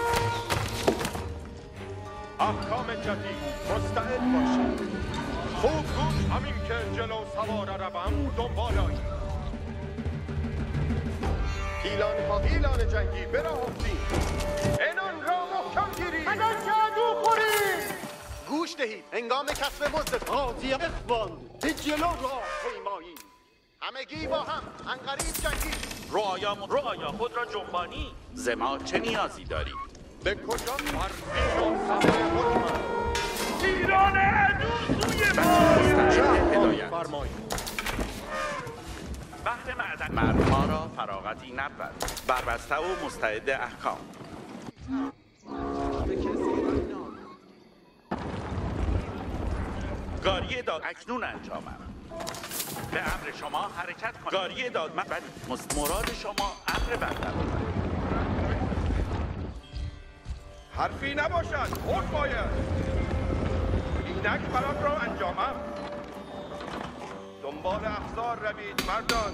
احکام جدید مستعد باشید. خوب گوش همین که جلو سوار روم دنبال آیید. پیلان ها پیلان جنگی براه افتید. انان را محکم گیرید. اگر که عدو خورید گوش دهید. هنگام کسب مزد راضی اقبال به جلو را پیمایید. همگی با هم انقریب جنگی. رعایا رعایا خود را جنبانی. ز ما چه نیازی داری؟ به کجا فرزین و سبر حکمم؟ ایران عدو سوی چه ما احکامی فرمایید؟ بحر معدن مردها را فراغتی نبود. بربسته و مستعد احکام. گاری داد اکنون انجامم. به امر شما حرکت کنید. گاری داد من بلی مراد شما امر بنده بود. حرفی نباشد. خود باید. اینک فراد را انجامم. دنبال افزار روید مردان.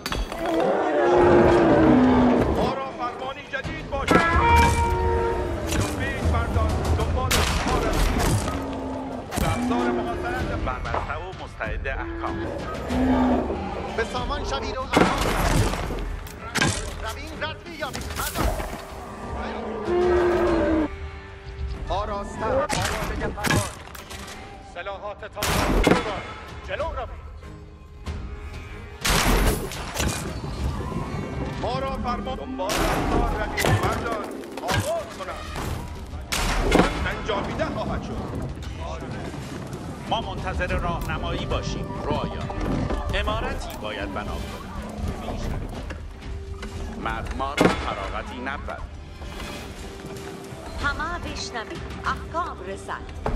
ما را فرمانی جدید باشد. جنبید مردان. دنبال افزار روید. افزار محاصرت بربسته و مستعد احکام. به سامان شوید و احکام روید. رسمی یابید مردان. آراسته آماده فرمان. سلاحاتتان را بردار. جلو روید. ما را فرمان دنبال افزار روید مردان. آغاز کنم. آن انجامیده خواهد شد. ما منتظر راهنمایی باشیم. رعایا امارتی باید بنا کنیم. مرد ما را فراغتی نبود. همه بشنوید. احکام رسد.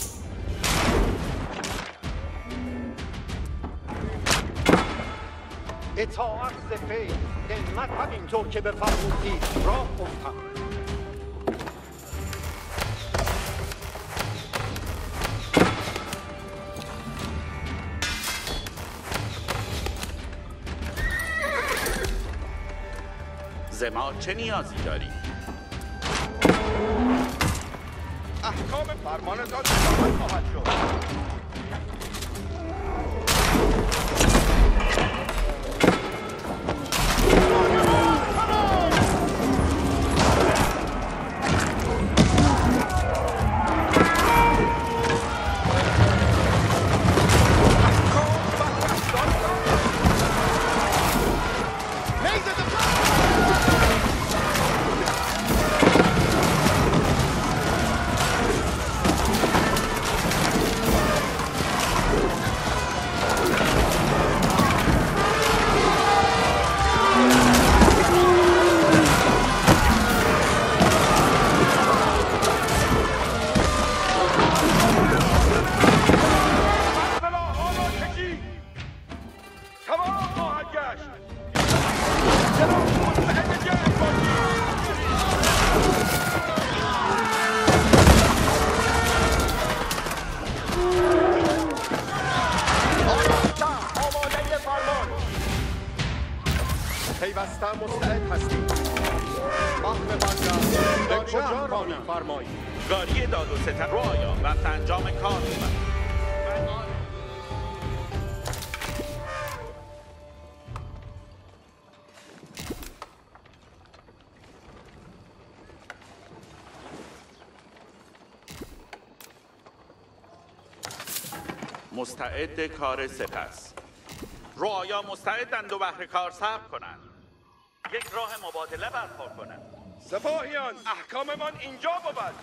اطاعت ز فیض همت همینطور که بفرمودید راه افتم. ز ما چه نیازی داری؟ احکام فرمانتان اجرا خواهد شد. پیوسته مستعد هستیم. بحر بندم به کجا رانی فرمایید؟ گاری داد و ستد رعایا وقت انجام کار بود. مستعد کار سپس. رعایا مستعدند و بهر کار صبر کنند. یک راه مبادله برپا کنند. سپاهیان احکاممان اینجا بود.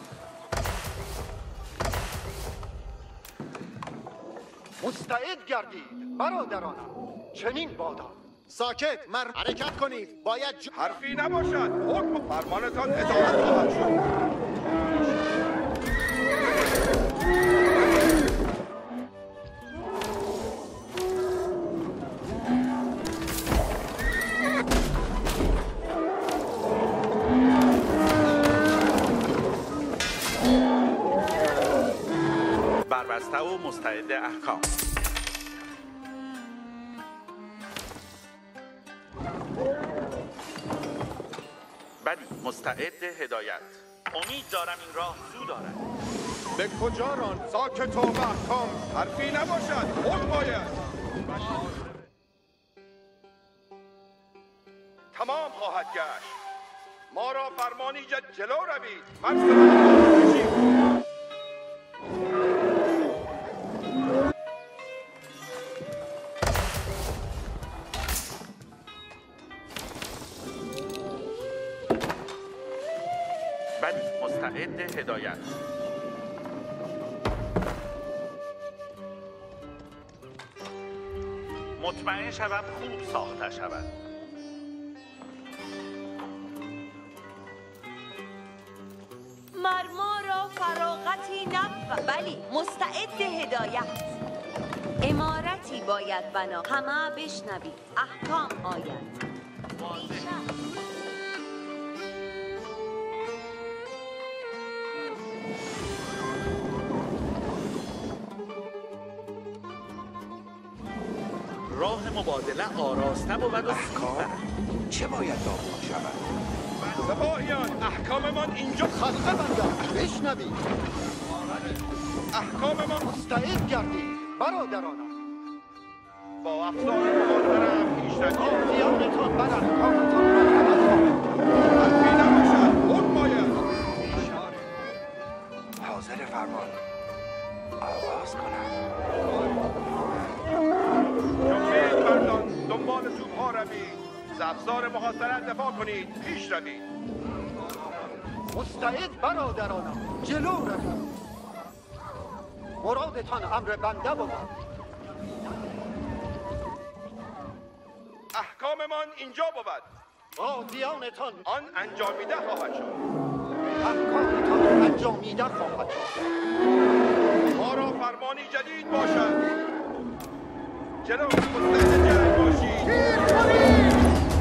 مستعد گردید برادرانم، چنین بادا. ساکت، مر حرکت کنید. باید ج... حرفی نباشد. حکم فرمانتان اطاعت خواهد شد. بربسته و مستعد احکام. بلی، مستعد هدایت. امید دارم این راه سو دارد. به کجا ران؟ ساکت و احکام. حرفی نباشد. حکم باید. تمام خواهد گشت. ما را فرمانی جد جلو روید. من سلام کشید. بلی، مستعد هدایت. مطمئن شوم خوب ساخته شود. مرما را فراغتی نبود. بلی، مستعد هدایت. امارتی باید بنا، همه بشنوید. احکام آید. راه مبادله آراسته بود و احکام چه باید داخل شود؟ سپاهیان احکاممان اینجا. خلقه بندم، بشنوید. احکاممان مستعد گردید برادرانم. با افزار محاضرم پیش روید. آتیانتان بر احکامتان را عمل کنید. حرفی نباشد. حکم باید. حاضر فرمان آغاز کنم. جنبید مردان، دنبال توپ ها روید. ز افزار محاصرت دفاع کنید. پیش روید. مستعد برادرانم، جلو روید. مرادتان امر بنده بود. احکاممان اینجا بود. قاضیانتان آن انجامیده خواهد شد. احکامتان انجامیده خواهد شد. ما را فرمانی جدید باشد. جلو مستعد جنگ باشید.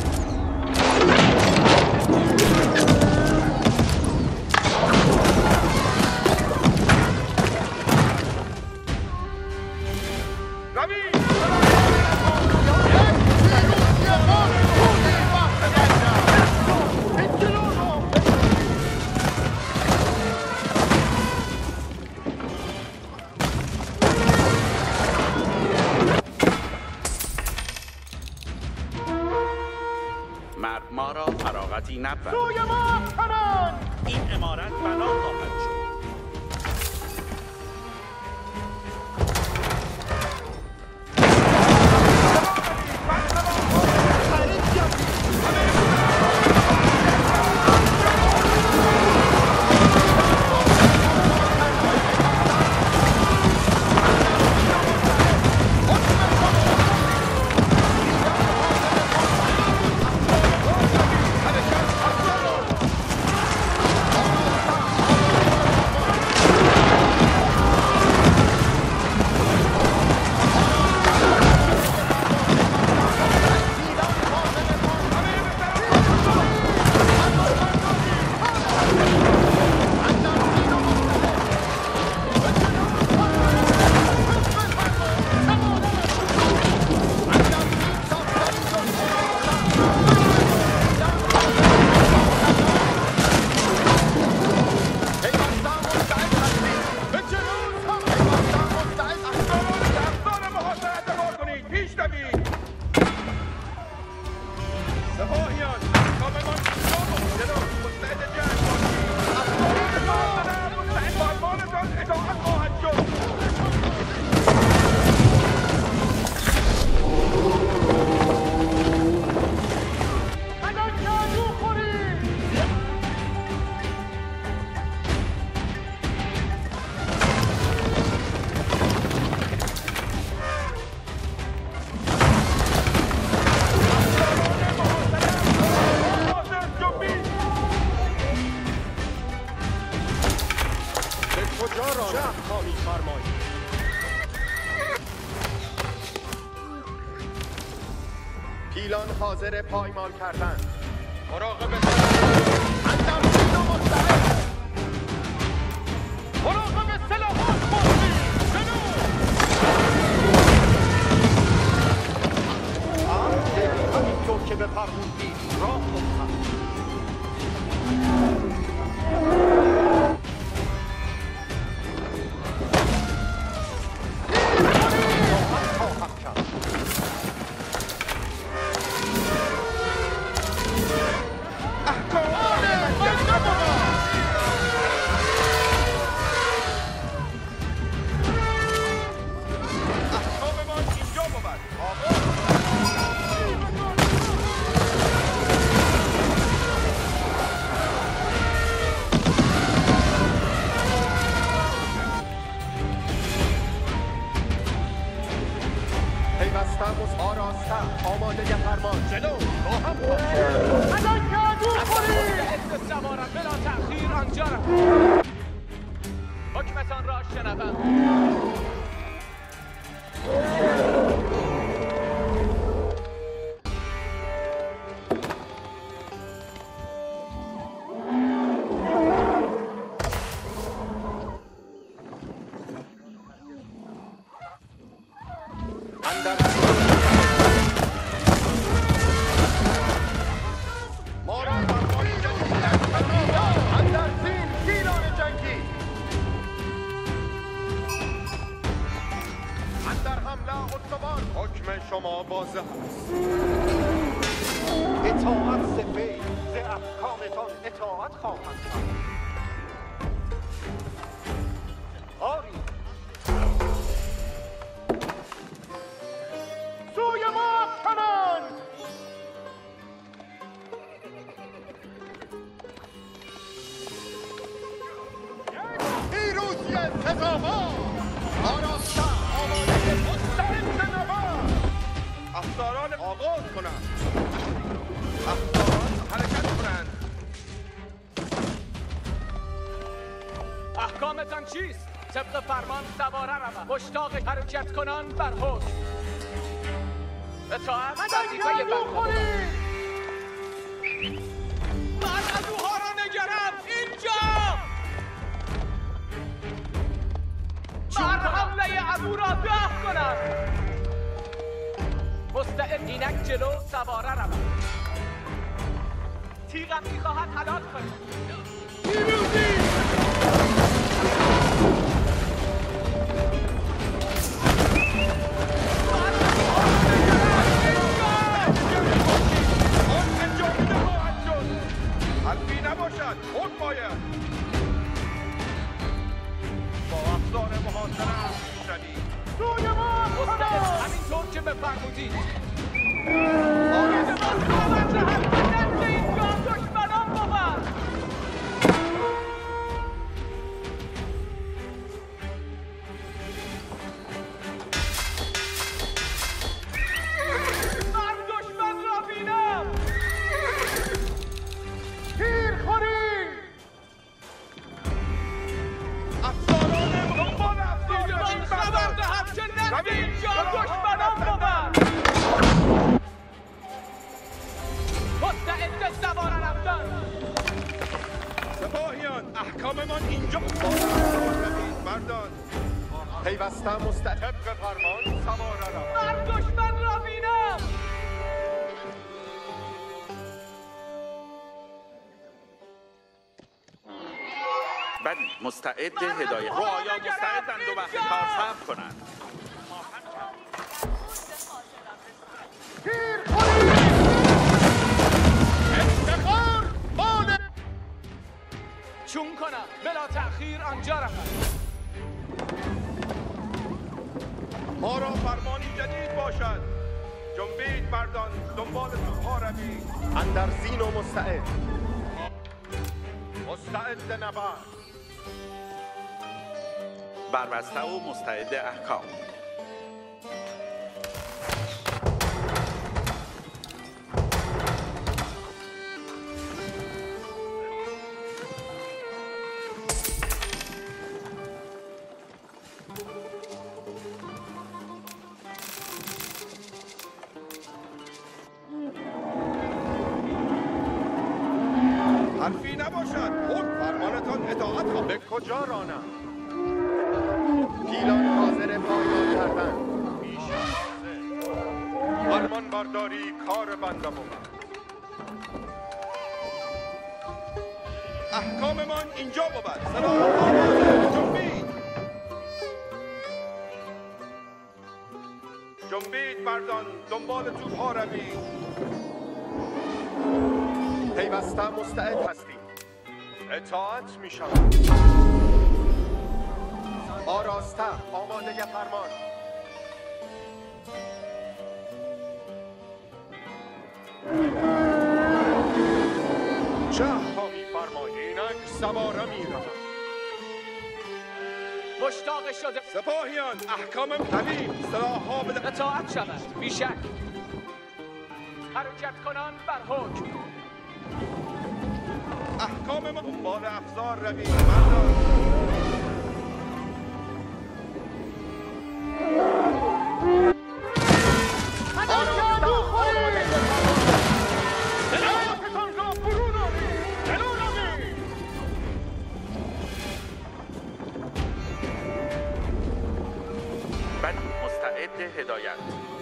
مرد ما را فراغتی نبود. سوی ما کمان! این امارت بنا خواهد شد. حرکت پیلان حاضر پایمال کردن. مراقب اندر زین و مستعد. مراقب سلاحات باشید. جلو آن همینطور که بفرمودید راه افتاد. آماده فرمان جلو با هم الان جادو کنید سوارم بلا تأخیر آنجا روم حکمتان را شنوم شما واضح است. اطاعت سپید ز افکارتان اطاعت خواهند کرد. آری سوی ما کنند. پیروزی انتظاما آراسته آماده مستعد نبرد. افسران آغاز کنند. افسران حرکت کنند. احکامتان چیست؟ طبق فرمان سواره روم مشتاق حرکت کنان بر حکم اطاعت وظیفه بنده من عدوها را نگرم اینجا بر حمله عدو را دفع کنم مستعد اینک جلو سواره روم تیغم میخواهد هلاک کنم پیروزی حلفی نباشد خود باید با افزار محاصره شدید روی ما مستعد همینطور که بفرمودید آرز من خواهد رهد نزد اینجا دشمنان بود من دشمن را بینم تیر خوری افساران دنبال افسار من خبر دهم که نزد اینجا دشمنان بود مستعد سواره رفتن سپاهیان احکاممان اینجا روید مردان پیوسته مستعد طبق فرمان سواره را من دشمن را بینم بلی مستعد هدایت رعایا مستعدند و وقت کار صبر کنند تیر خوری افتخار مال چون کنم بلا تأخیر آنجا روم ما را فرمانی جدید باشد جنبید مردان دنبال توپها روید اندر زین و مستعد مستعد نبرد بربسته و مستعد احکام حرفی نباشد. خود فرمانتان اطاعت خواهم. به کجا رانم؟ پیلان حاضر پایدار کردن. فرمان برداری کار بنده بود. احکاممان اینجا بود. سلام جنبید جنبید مردان، دنبال توپ ها روید. پیوسته مستعد هستیم. اطاعت می شود. آراسته آماده فرمان. چه احکامی فرمایید؟ اینک سواره می روم. مشتاق شده سپاهیان، احکام قوی، سلاح ها بده. اطاعت شود بیشک. حرکت کنان بر حکم. احکام ما دنبال افزار روید مردان. مستعد هدایت.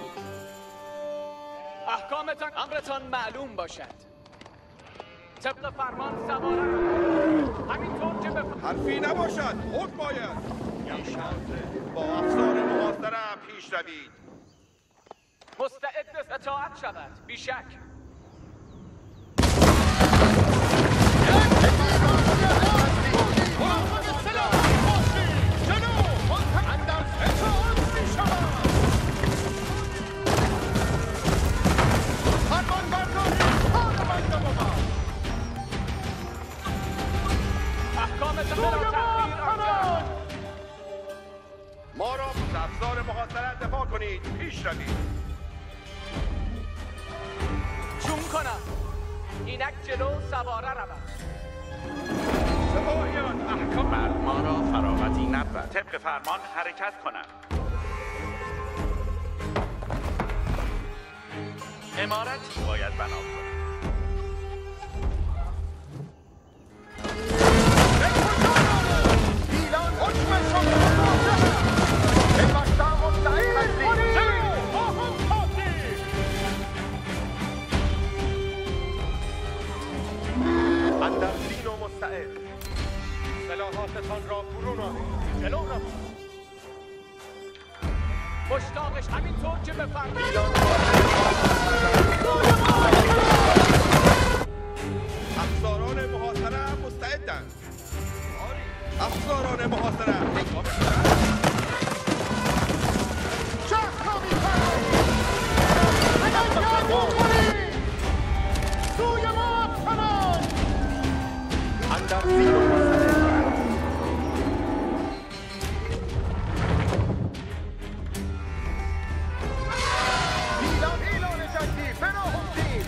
احکامتان امرتان معلوم باشد. طبق فرمان سواره همینطور که بفرمایید. حرفی نباشد. خود باید با افزار محاصره پیش روید. مستعد اطاعت شود بیشک. ما را از افزار محاصره دفاع کنید. پیش روید. چون کنم اینک جلو سواره رود. سپاهیان، احکام بر ما را فراغتی نبود. طبق فرمان حرکت کنند. عمارتی باید بنا کنند. اندرزین و مستعد. سلاحاتتان را برون آرید. جلو روید. مشتاقش همینطور که بفرمایید. افزاران محاصره مستعدند. افزاران محاصره هنگام اندرزین و مستعد. پیلان پیلان جنگی فراخوندیم.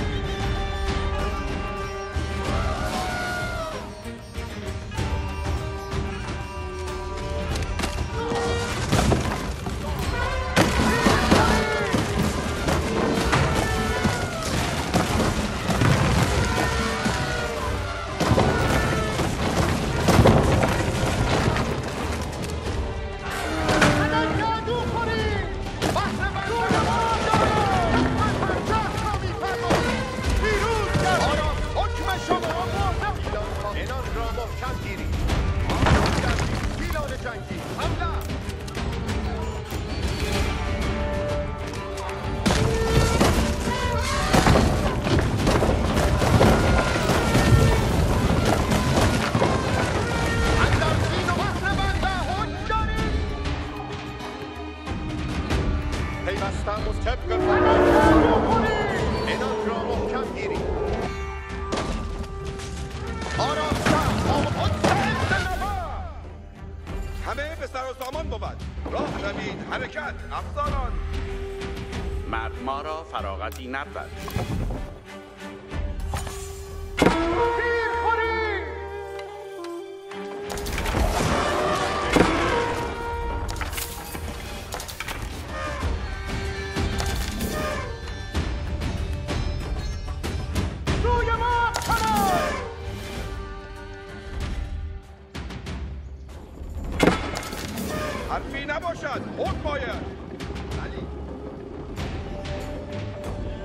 همه به سر و سامان بود. راه روید. حرکت. افسران. مرد ما را فراغتی نبود.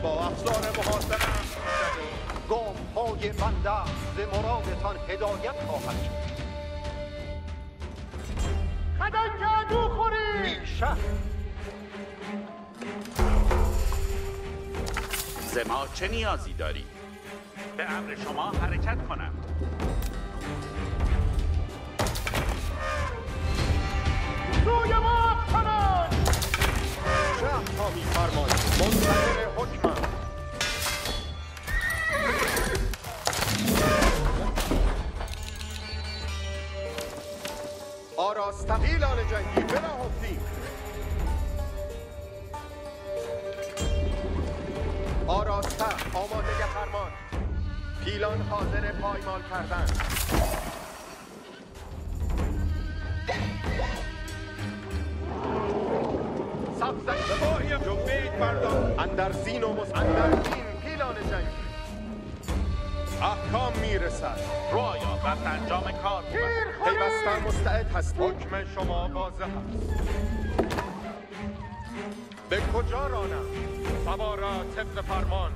با افسار محاصره گام های بنده ز مرادتان هدایت خواهد شد. خدای جادو خوری بیشه ز ما چه نیازی دارید؟ به امر شما حرکت کنم. روی ما کنن شهر تا میفرماید منتظر حکمم. آراسته پیلان جنگی بلا حفتی. آراسته آماده فرمان. پیلان حاضر پایمال کردن. سبزن سپاهیم جنبید مردان اندر زین و مس اندر زین پیلان جنگی. احکام میرسد رعایا وقت انجام کار بود. پیوستن مستعد هست. حکم شما واضح است به کجا رانم؟ سوارا طبق فرمان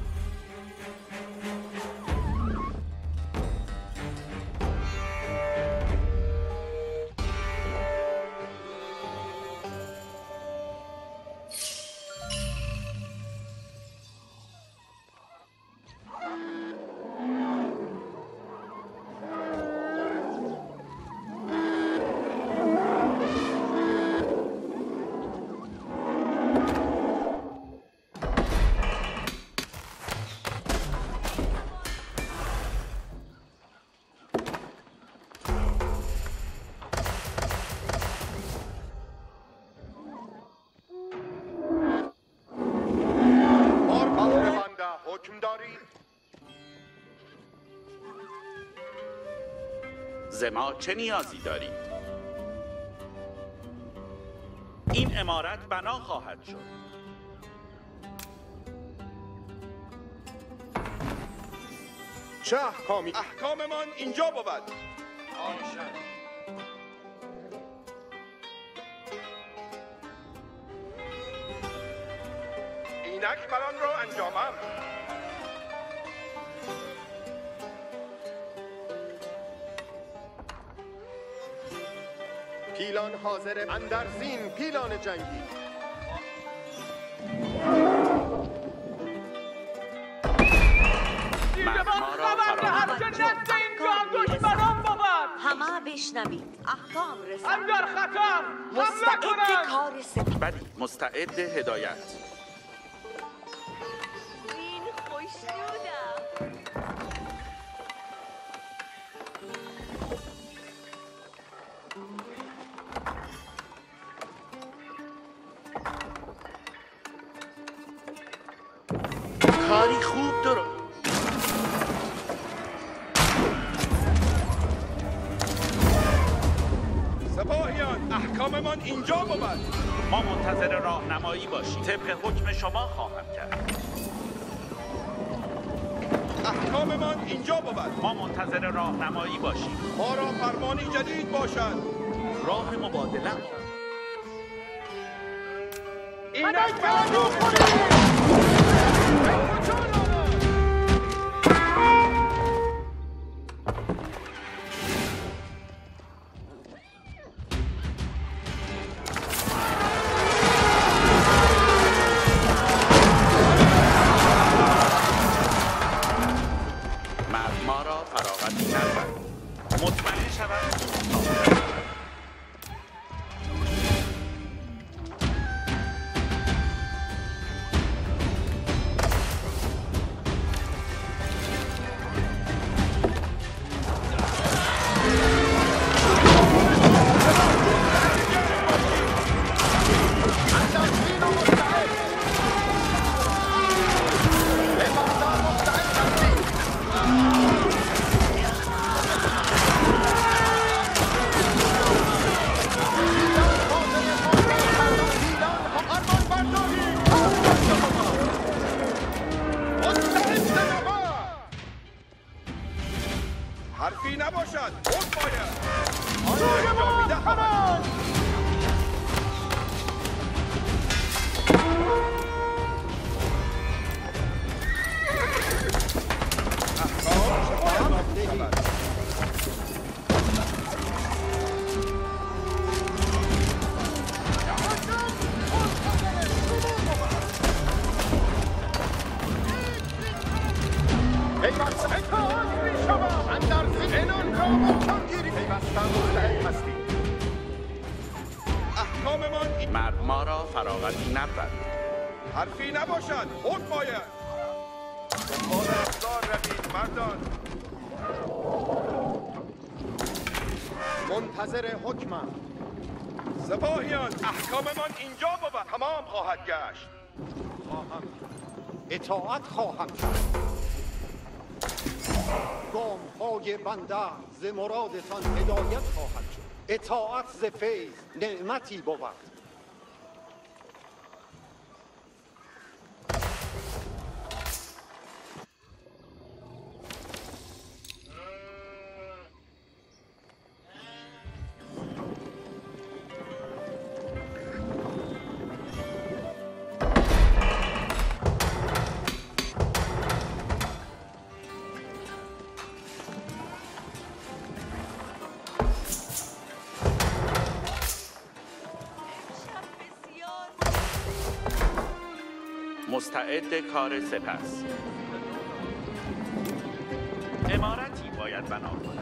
حکم دارید؟ ز ما چه نیازی دارید؟ این عمارت بنا خواهد شد. چه احکامی؟ احکاممان اینجا بود. اینک بر آن را انجامم. پیلان حاضر اندر زین پیلان جنگی. مرد ما را فراهم هرچه نزد اینجا دشمنان بود. همه بشنوید احکام رسد. اندر خطر حمله مستعد کنند. کار سپید. بلی مستعد هدایت. این خوشنودم. کاری خوب درو سپاهیان احکاممان اینجا بود. ما منتظر راهنمایی باشیم. طبق حکم شما خواهم کرد. احکاممان اینجا بود. ما منتظر راهنمایی باشیم. ما را فرمانی جدید باشد. راه مبادله اینک جادو خوری مرد ما را فراغت کردند. مطمئن شوند. پیوستم اطاعت میشوم اندر زنان را محکم گیری پیوستم مستعد هستیم. احکاممان این مرد ما را فراغتی نبود. حرفی نباشد. حکم آید. دنبال افسار روید مردان. منتظر حکمم. سپاهیان احکاممان اینجا بود. تمام خواهد گشت. خواهم اطاعت خواهم کرد. گام های بنده ز مرادتان هدایت خواهد شد. اطاعت ز فیض نعمتی بود. مستعد کار سپس. عمارتی باید بنا کنم.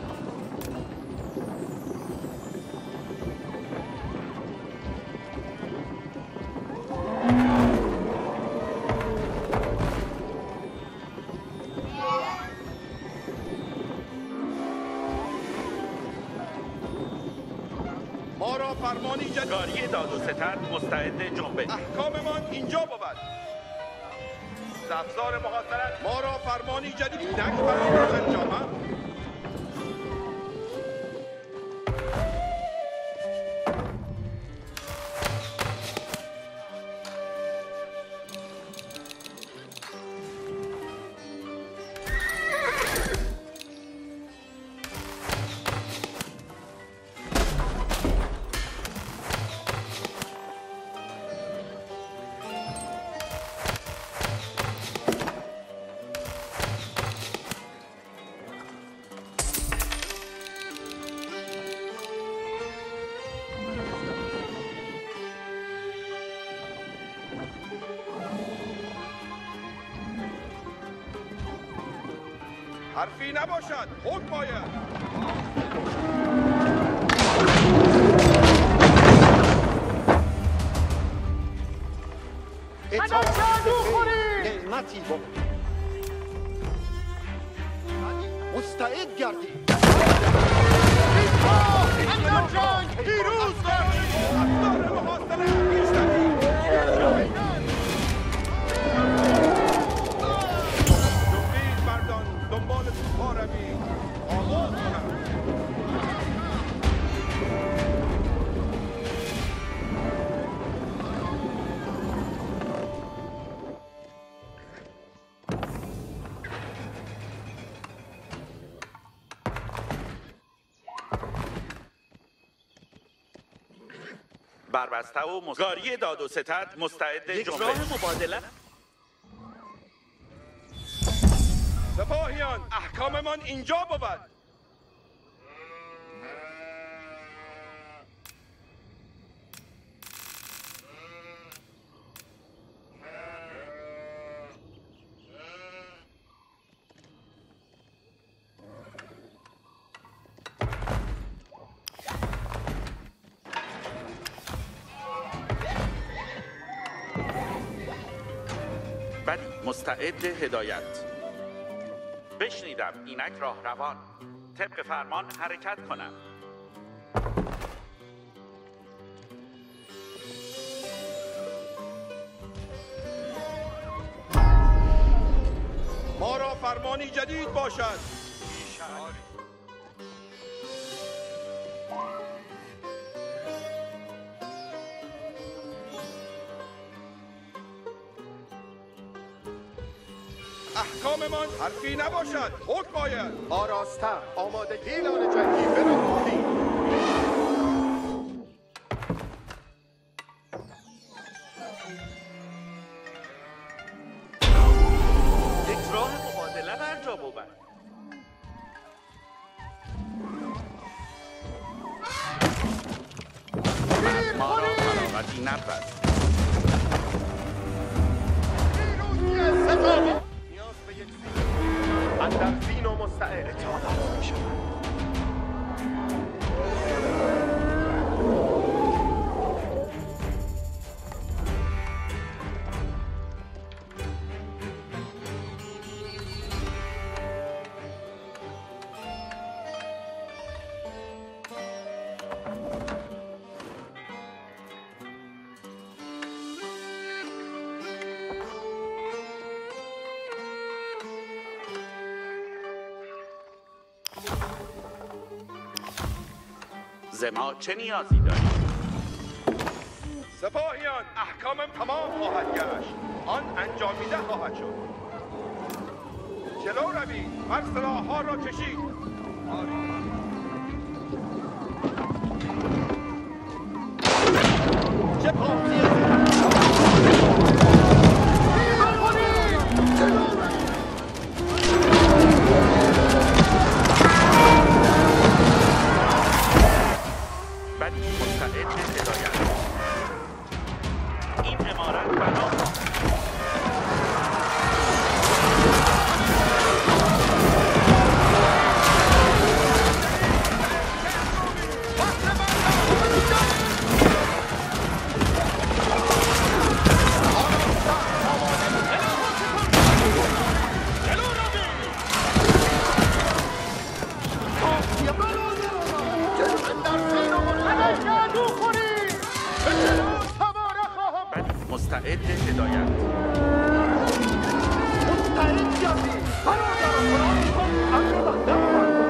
ما را فرمانی جدید. گاری داد و ستد مستعد جنبش. احکاممان اینجا بود. افزار محاصرت. ما را فرمانی جدید. اینک فرمان انجامم. حرفی نباشد. حکم آید. اطاعت نعمتی بود. مستعد گردید. اندر جنگ پیروز گردید. افزار محاصرت پیش روید. جنبید مردان. دنبال توپها روید. آغاز کنم. بربسته و مست... گاری داد و ستد مستعد جنبش. راه مبادله. سپاهیان احکاممان اینجا بود. بلی مستعد هدایت. بشنیدم اینک راه روان. طبق فرمان حرکت کنم. ما را فرمانی جدید باشد. احکاممان حرفی نباشد. حکم آید. آراسته آماده گیلان جنگی برانید. یک راه مبادله بر جا بود. ما را فراغتی نبود. نیاز به یک زیر اندر ز ما چه نیازی دارید؟ سپاهیان، احکامم تمام خواهد گشت. آن انجامیده خواهد شد. جلو روید، بر سلاح‌ها را کشید. چه پاکی بدی مستعد هدایت. این عمارت بنا مستعد هدایت. مستعد گردید برادران، کن امر بنده فرمان.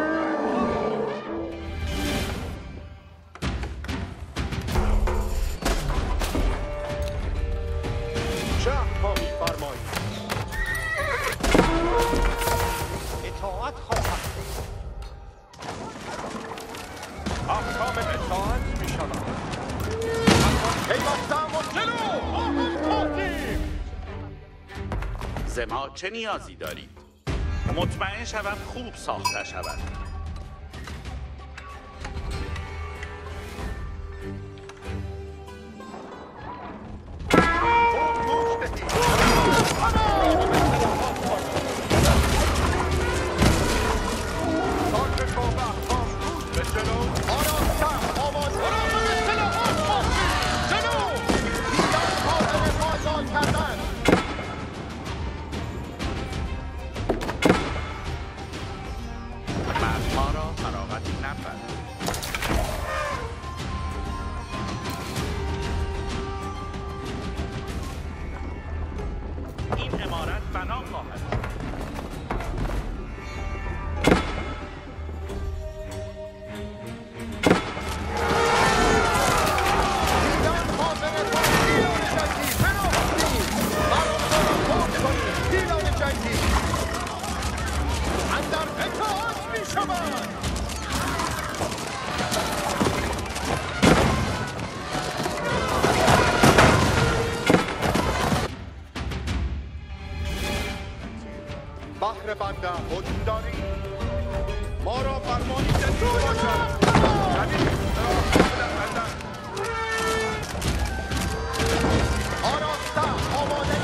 چه احکامی فرمایید؟ اطاعت خواهم. احکام اطاعت می شود. پیوستم و جلو آهم خواهیم. ز ما چه نیازی دارید؟ مطمئن شوم خوب ساخته شود. مردها را فراغتی نبرد. این عمارت بنا خواهد شد. بحر بنده خود دارید. ما را فرمانی جدید باشد. جدید را بندن. آراسته آماده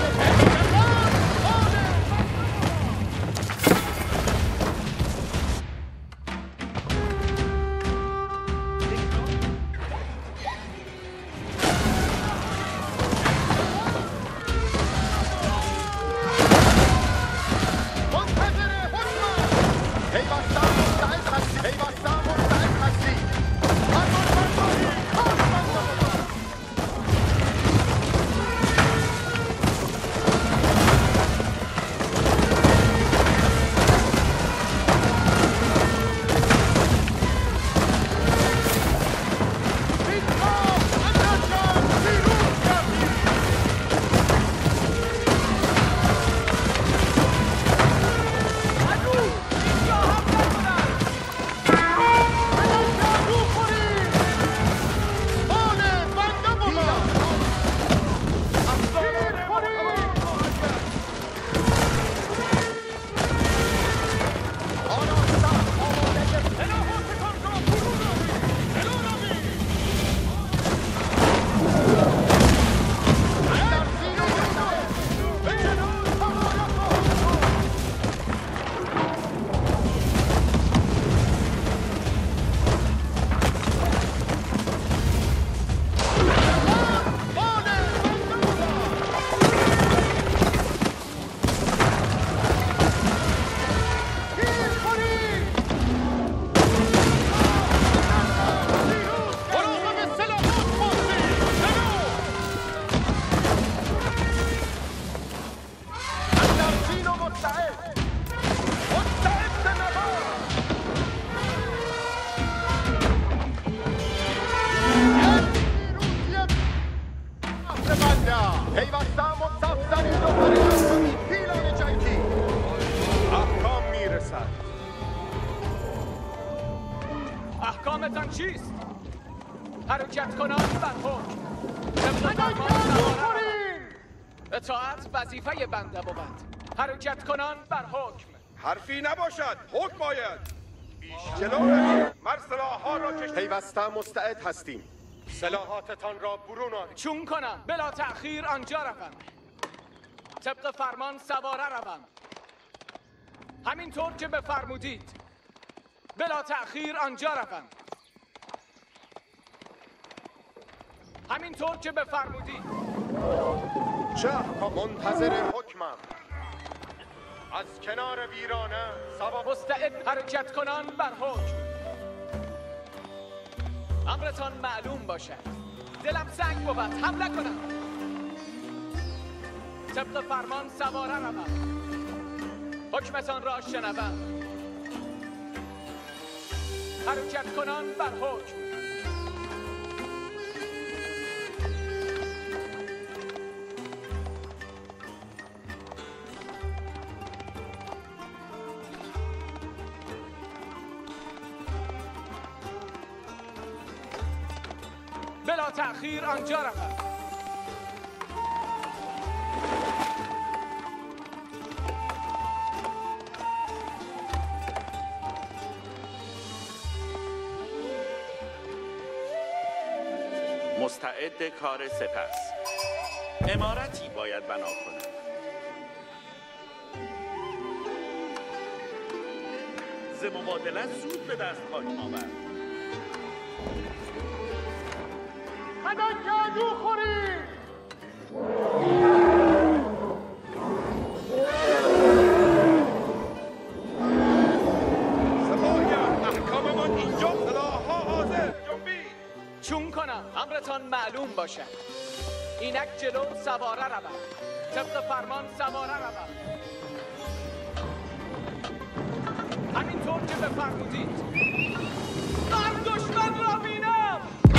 پیوستم مستعد هستی. پیوستم مستعد هستی. فرمان فرمان چیست؟ حرکت کنان بر حکم. طبق فرمان سواره اطاعت وظیفه بنده بود. حرکت کنان بر حکم. حرفی نباشد، حکم باید. بیش جلو روید. مر سلاح‌ها را کشید. پیوسته مستعد هستیم. سلاحاتتان را برون آرید. چون کنم بلا تأخیر آنجا روم. طبق فرمان سواره روم. همینطور که بفرمودید بلا تأخیر آنجا روم. همینطور که بفرمودید. چه احکام؟ منتظر حکمم. از کنار ویرانه سبا مستعد حرکت کنان بر حکم. امرتان معلوم باشد. دلم سنگ بود حمله کنم. طبق فرمان سواره روم. حکمتان را شنوم. حرکت کنان بر حکم. بلا تأخیر آنجا روم. مستعد کار سپس. عمارتی باید بنا کنم. ز مبادلت سود به دست خواهیم آورد. هدن جادو خورید! سپاهیان، احکاممان اینجا. سلاح‌ها حاضر. جنبید. چون کنم امرتان معلوم باشد. اینک جلو سواره روم. طبق فرمان سواره روم. همینطور که بفرمودید. من دشمن را بینم.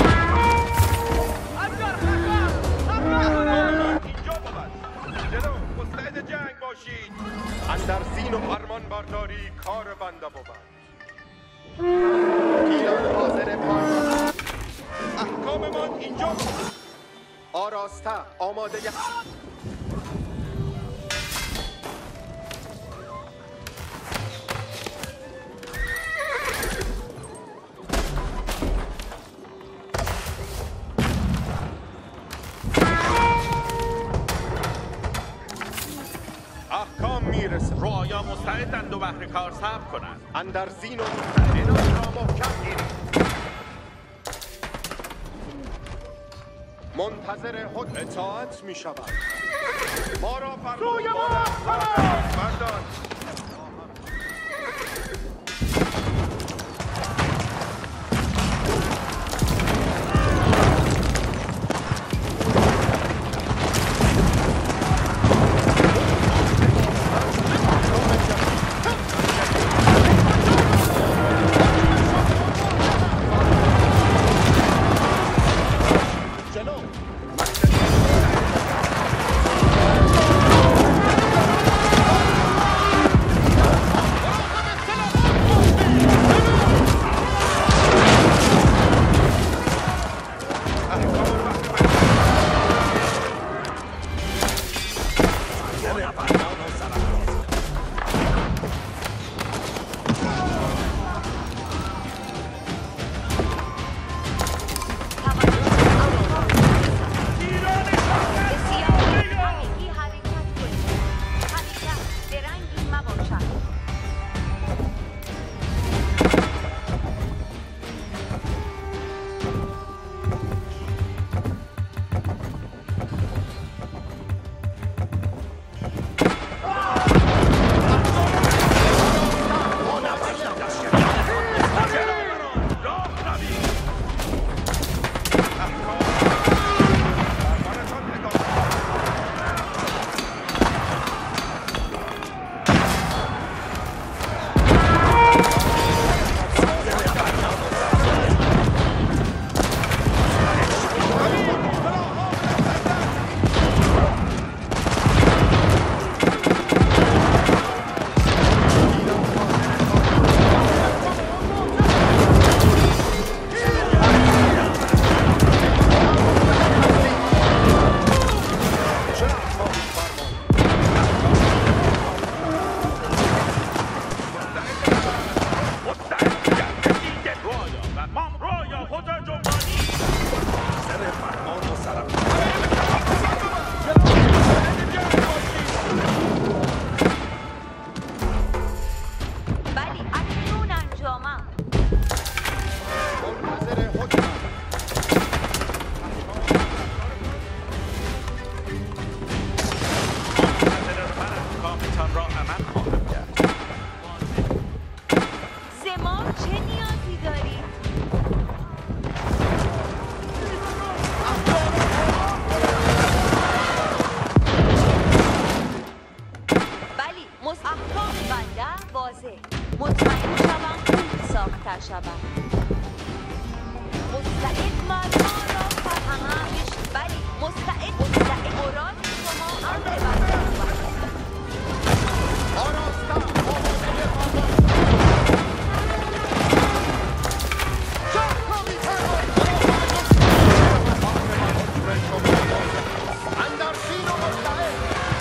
اندر خطر حمله کنم. اینجا بود. جلو مستعد جنگ باشید. اندر زین و فرمان برداری کار بنده بود. پیلان حاضر پایان. احکاممان اینجا بود. آراسته آماده. احکام میرسه. رعایا مستعدند و بهر کار صبر کنند. اندر زین و عنان را محکم گیرید. منتظر حکم اطاعت می شود. ما را فرمان. روی ما مردان. احکام بنده واضح. مطمئن شوم خوب ساخته شود. مستعد مرما را فهمش. بلی مستعد مستعد مراد شما امر بنده بود. آراسته آماده فرمان. شهرنامی فرمان. اندر سین و مستعد.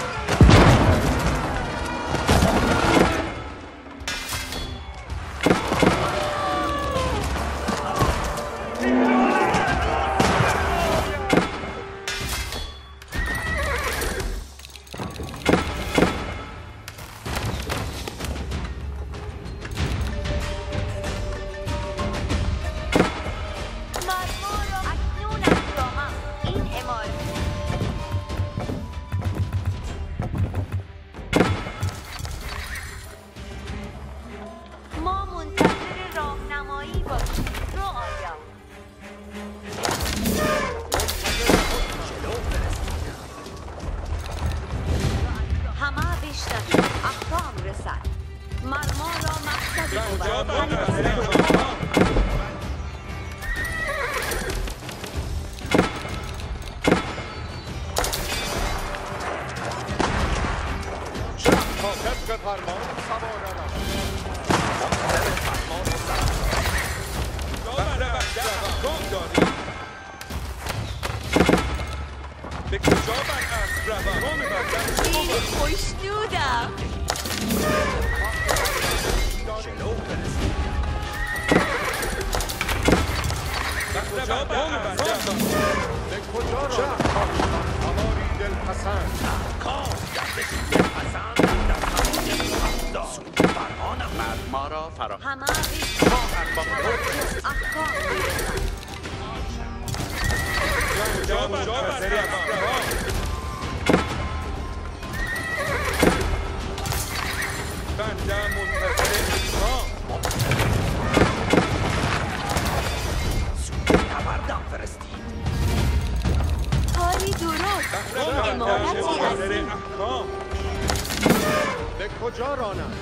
به کجا رانم؟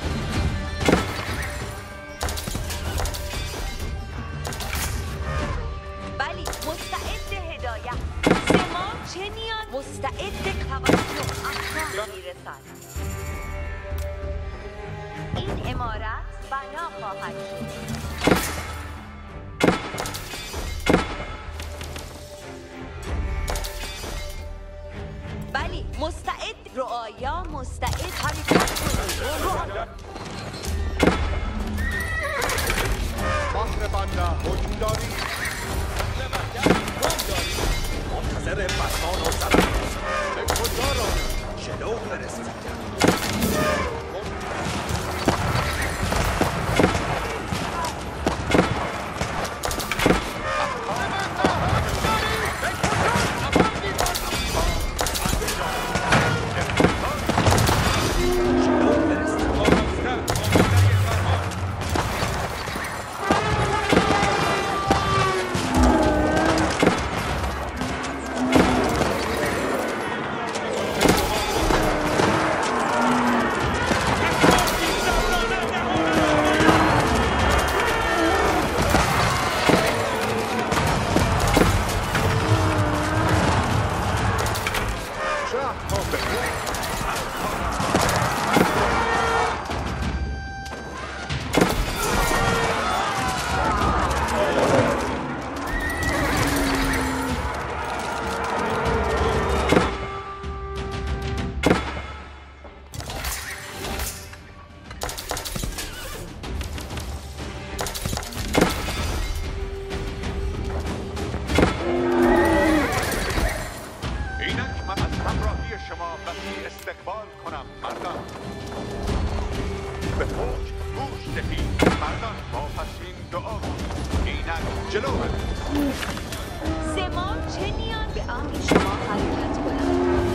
بلی مستعد هدایت. زمان چه میان مستعد توجه احکام میرسد. این امارت بنا خواهد شد. بلی مستعد رعایا مستعد حرکت کنید. بحر بنده حکم داری؟ منتظر فرمان و زبان. به کجا رانم؟ جلو برسید. زمان چه میان به امر شما حرکت کنم.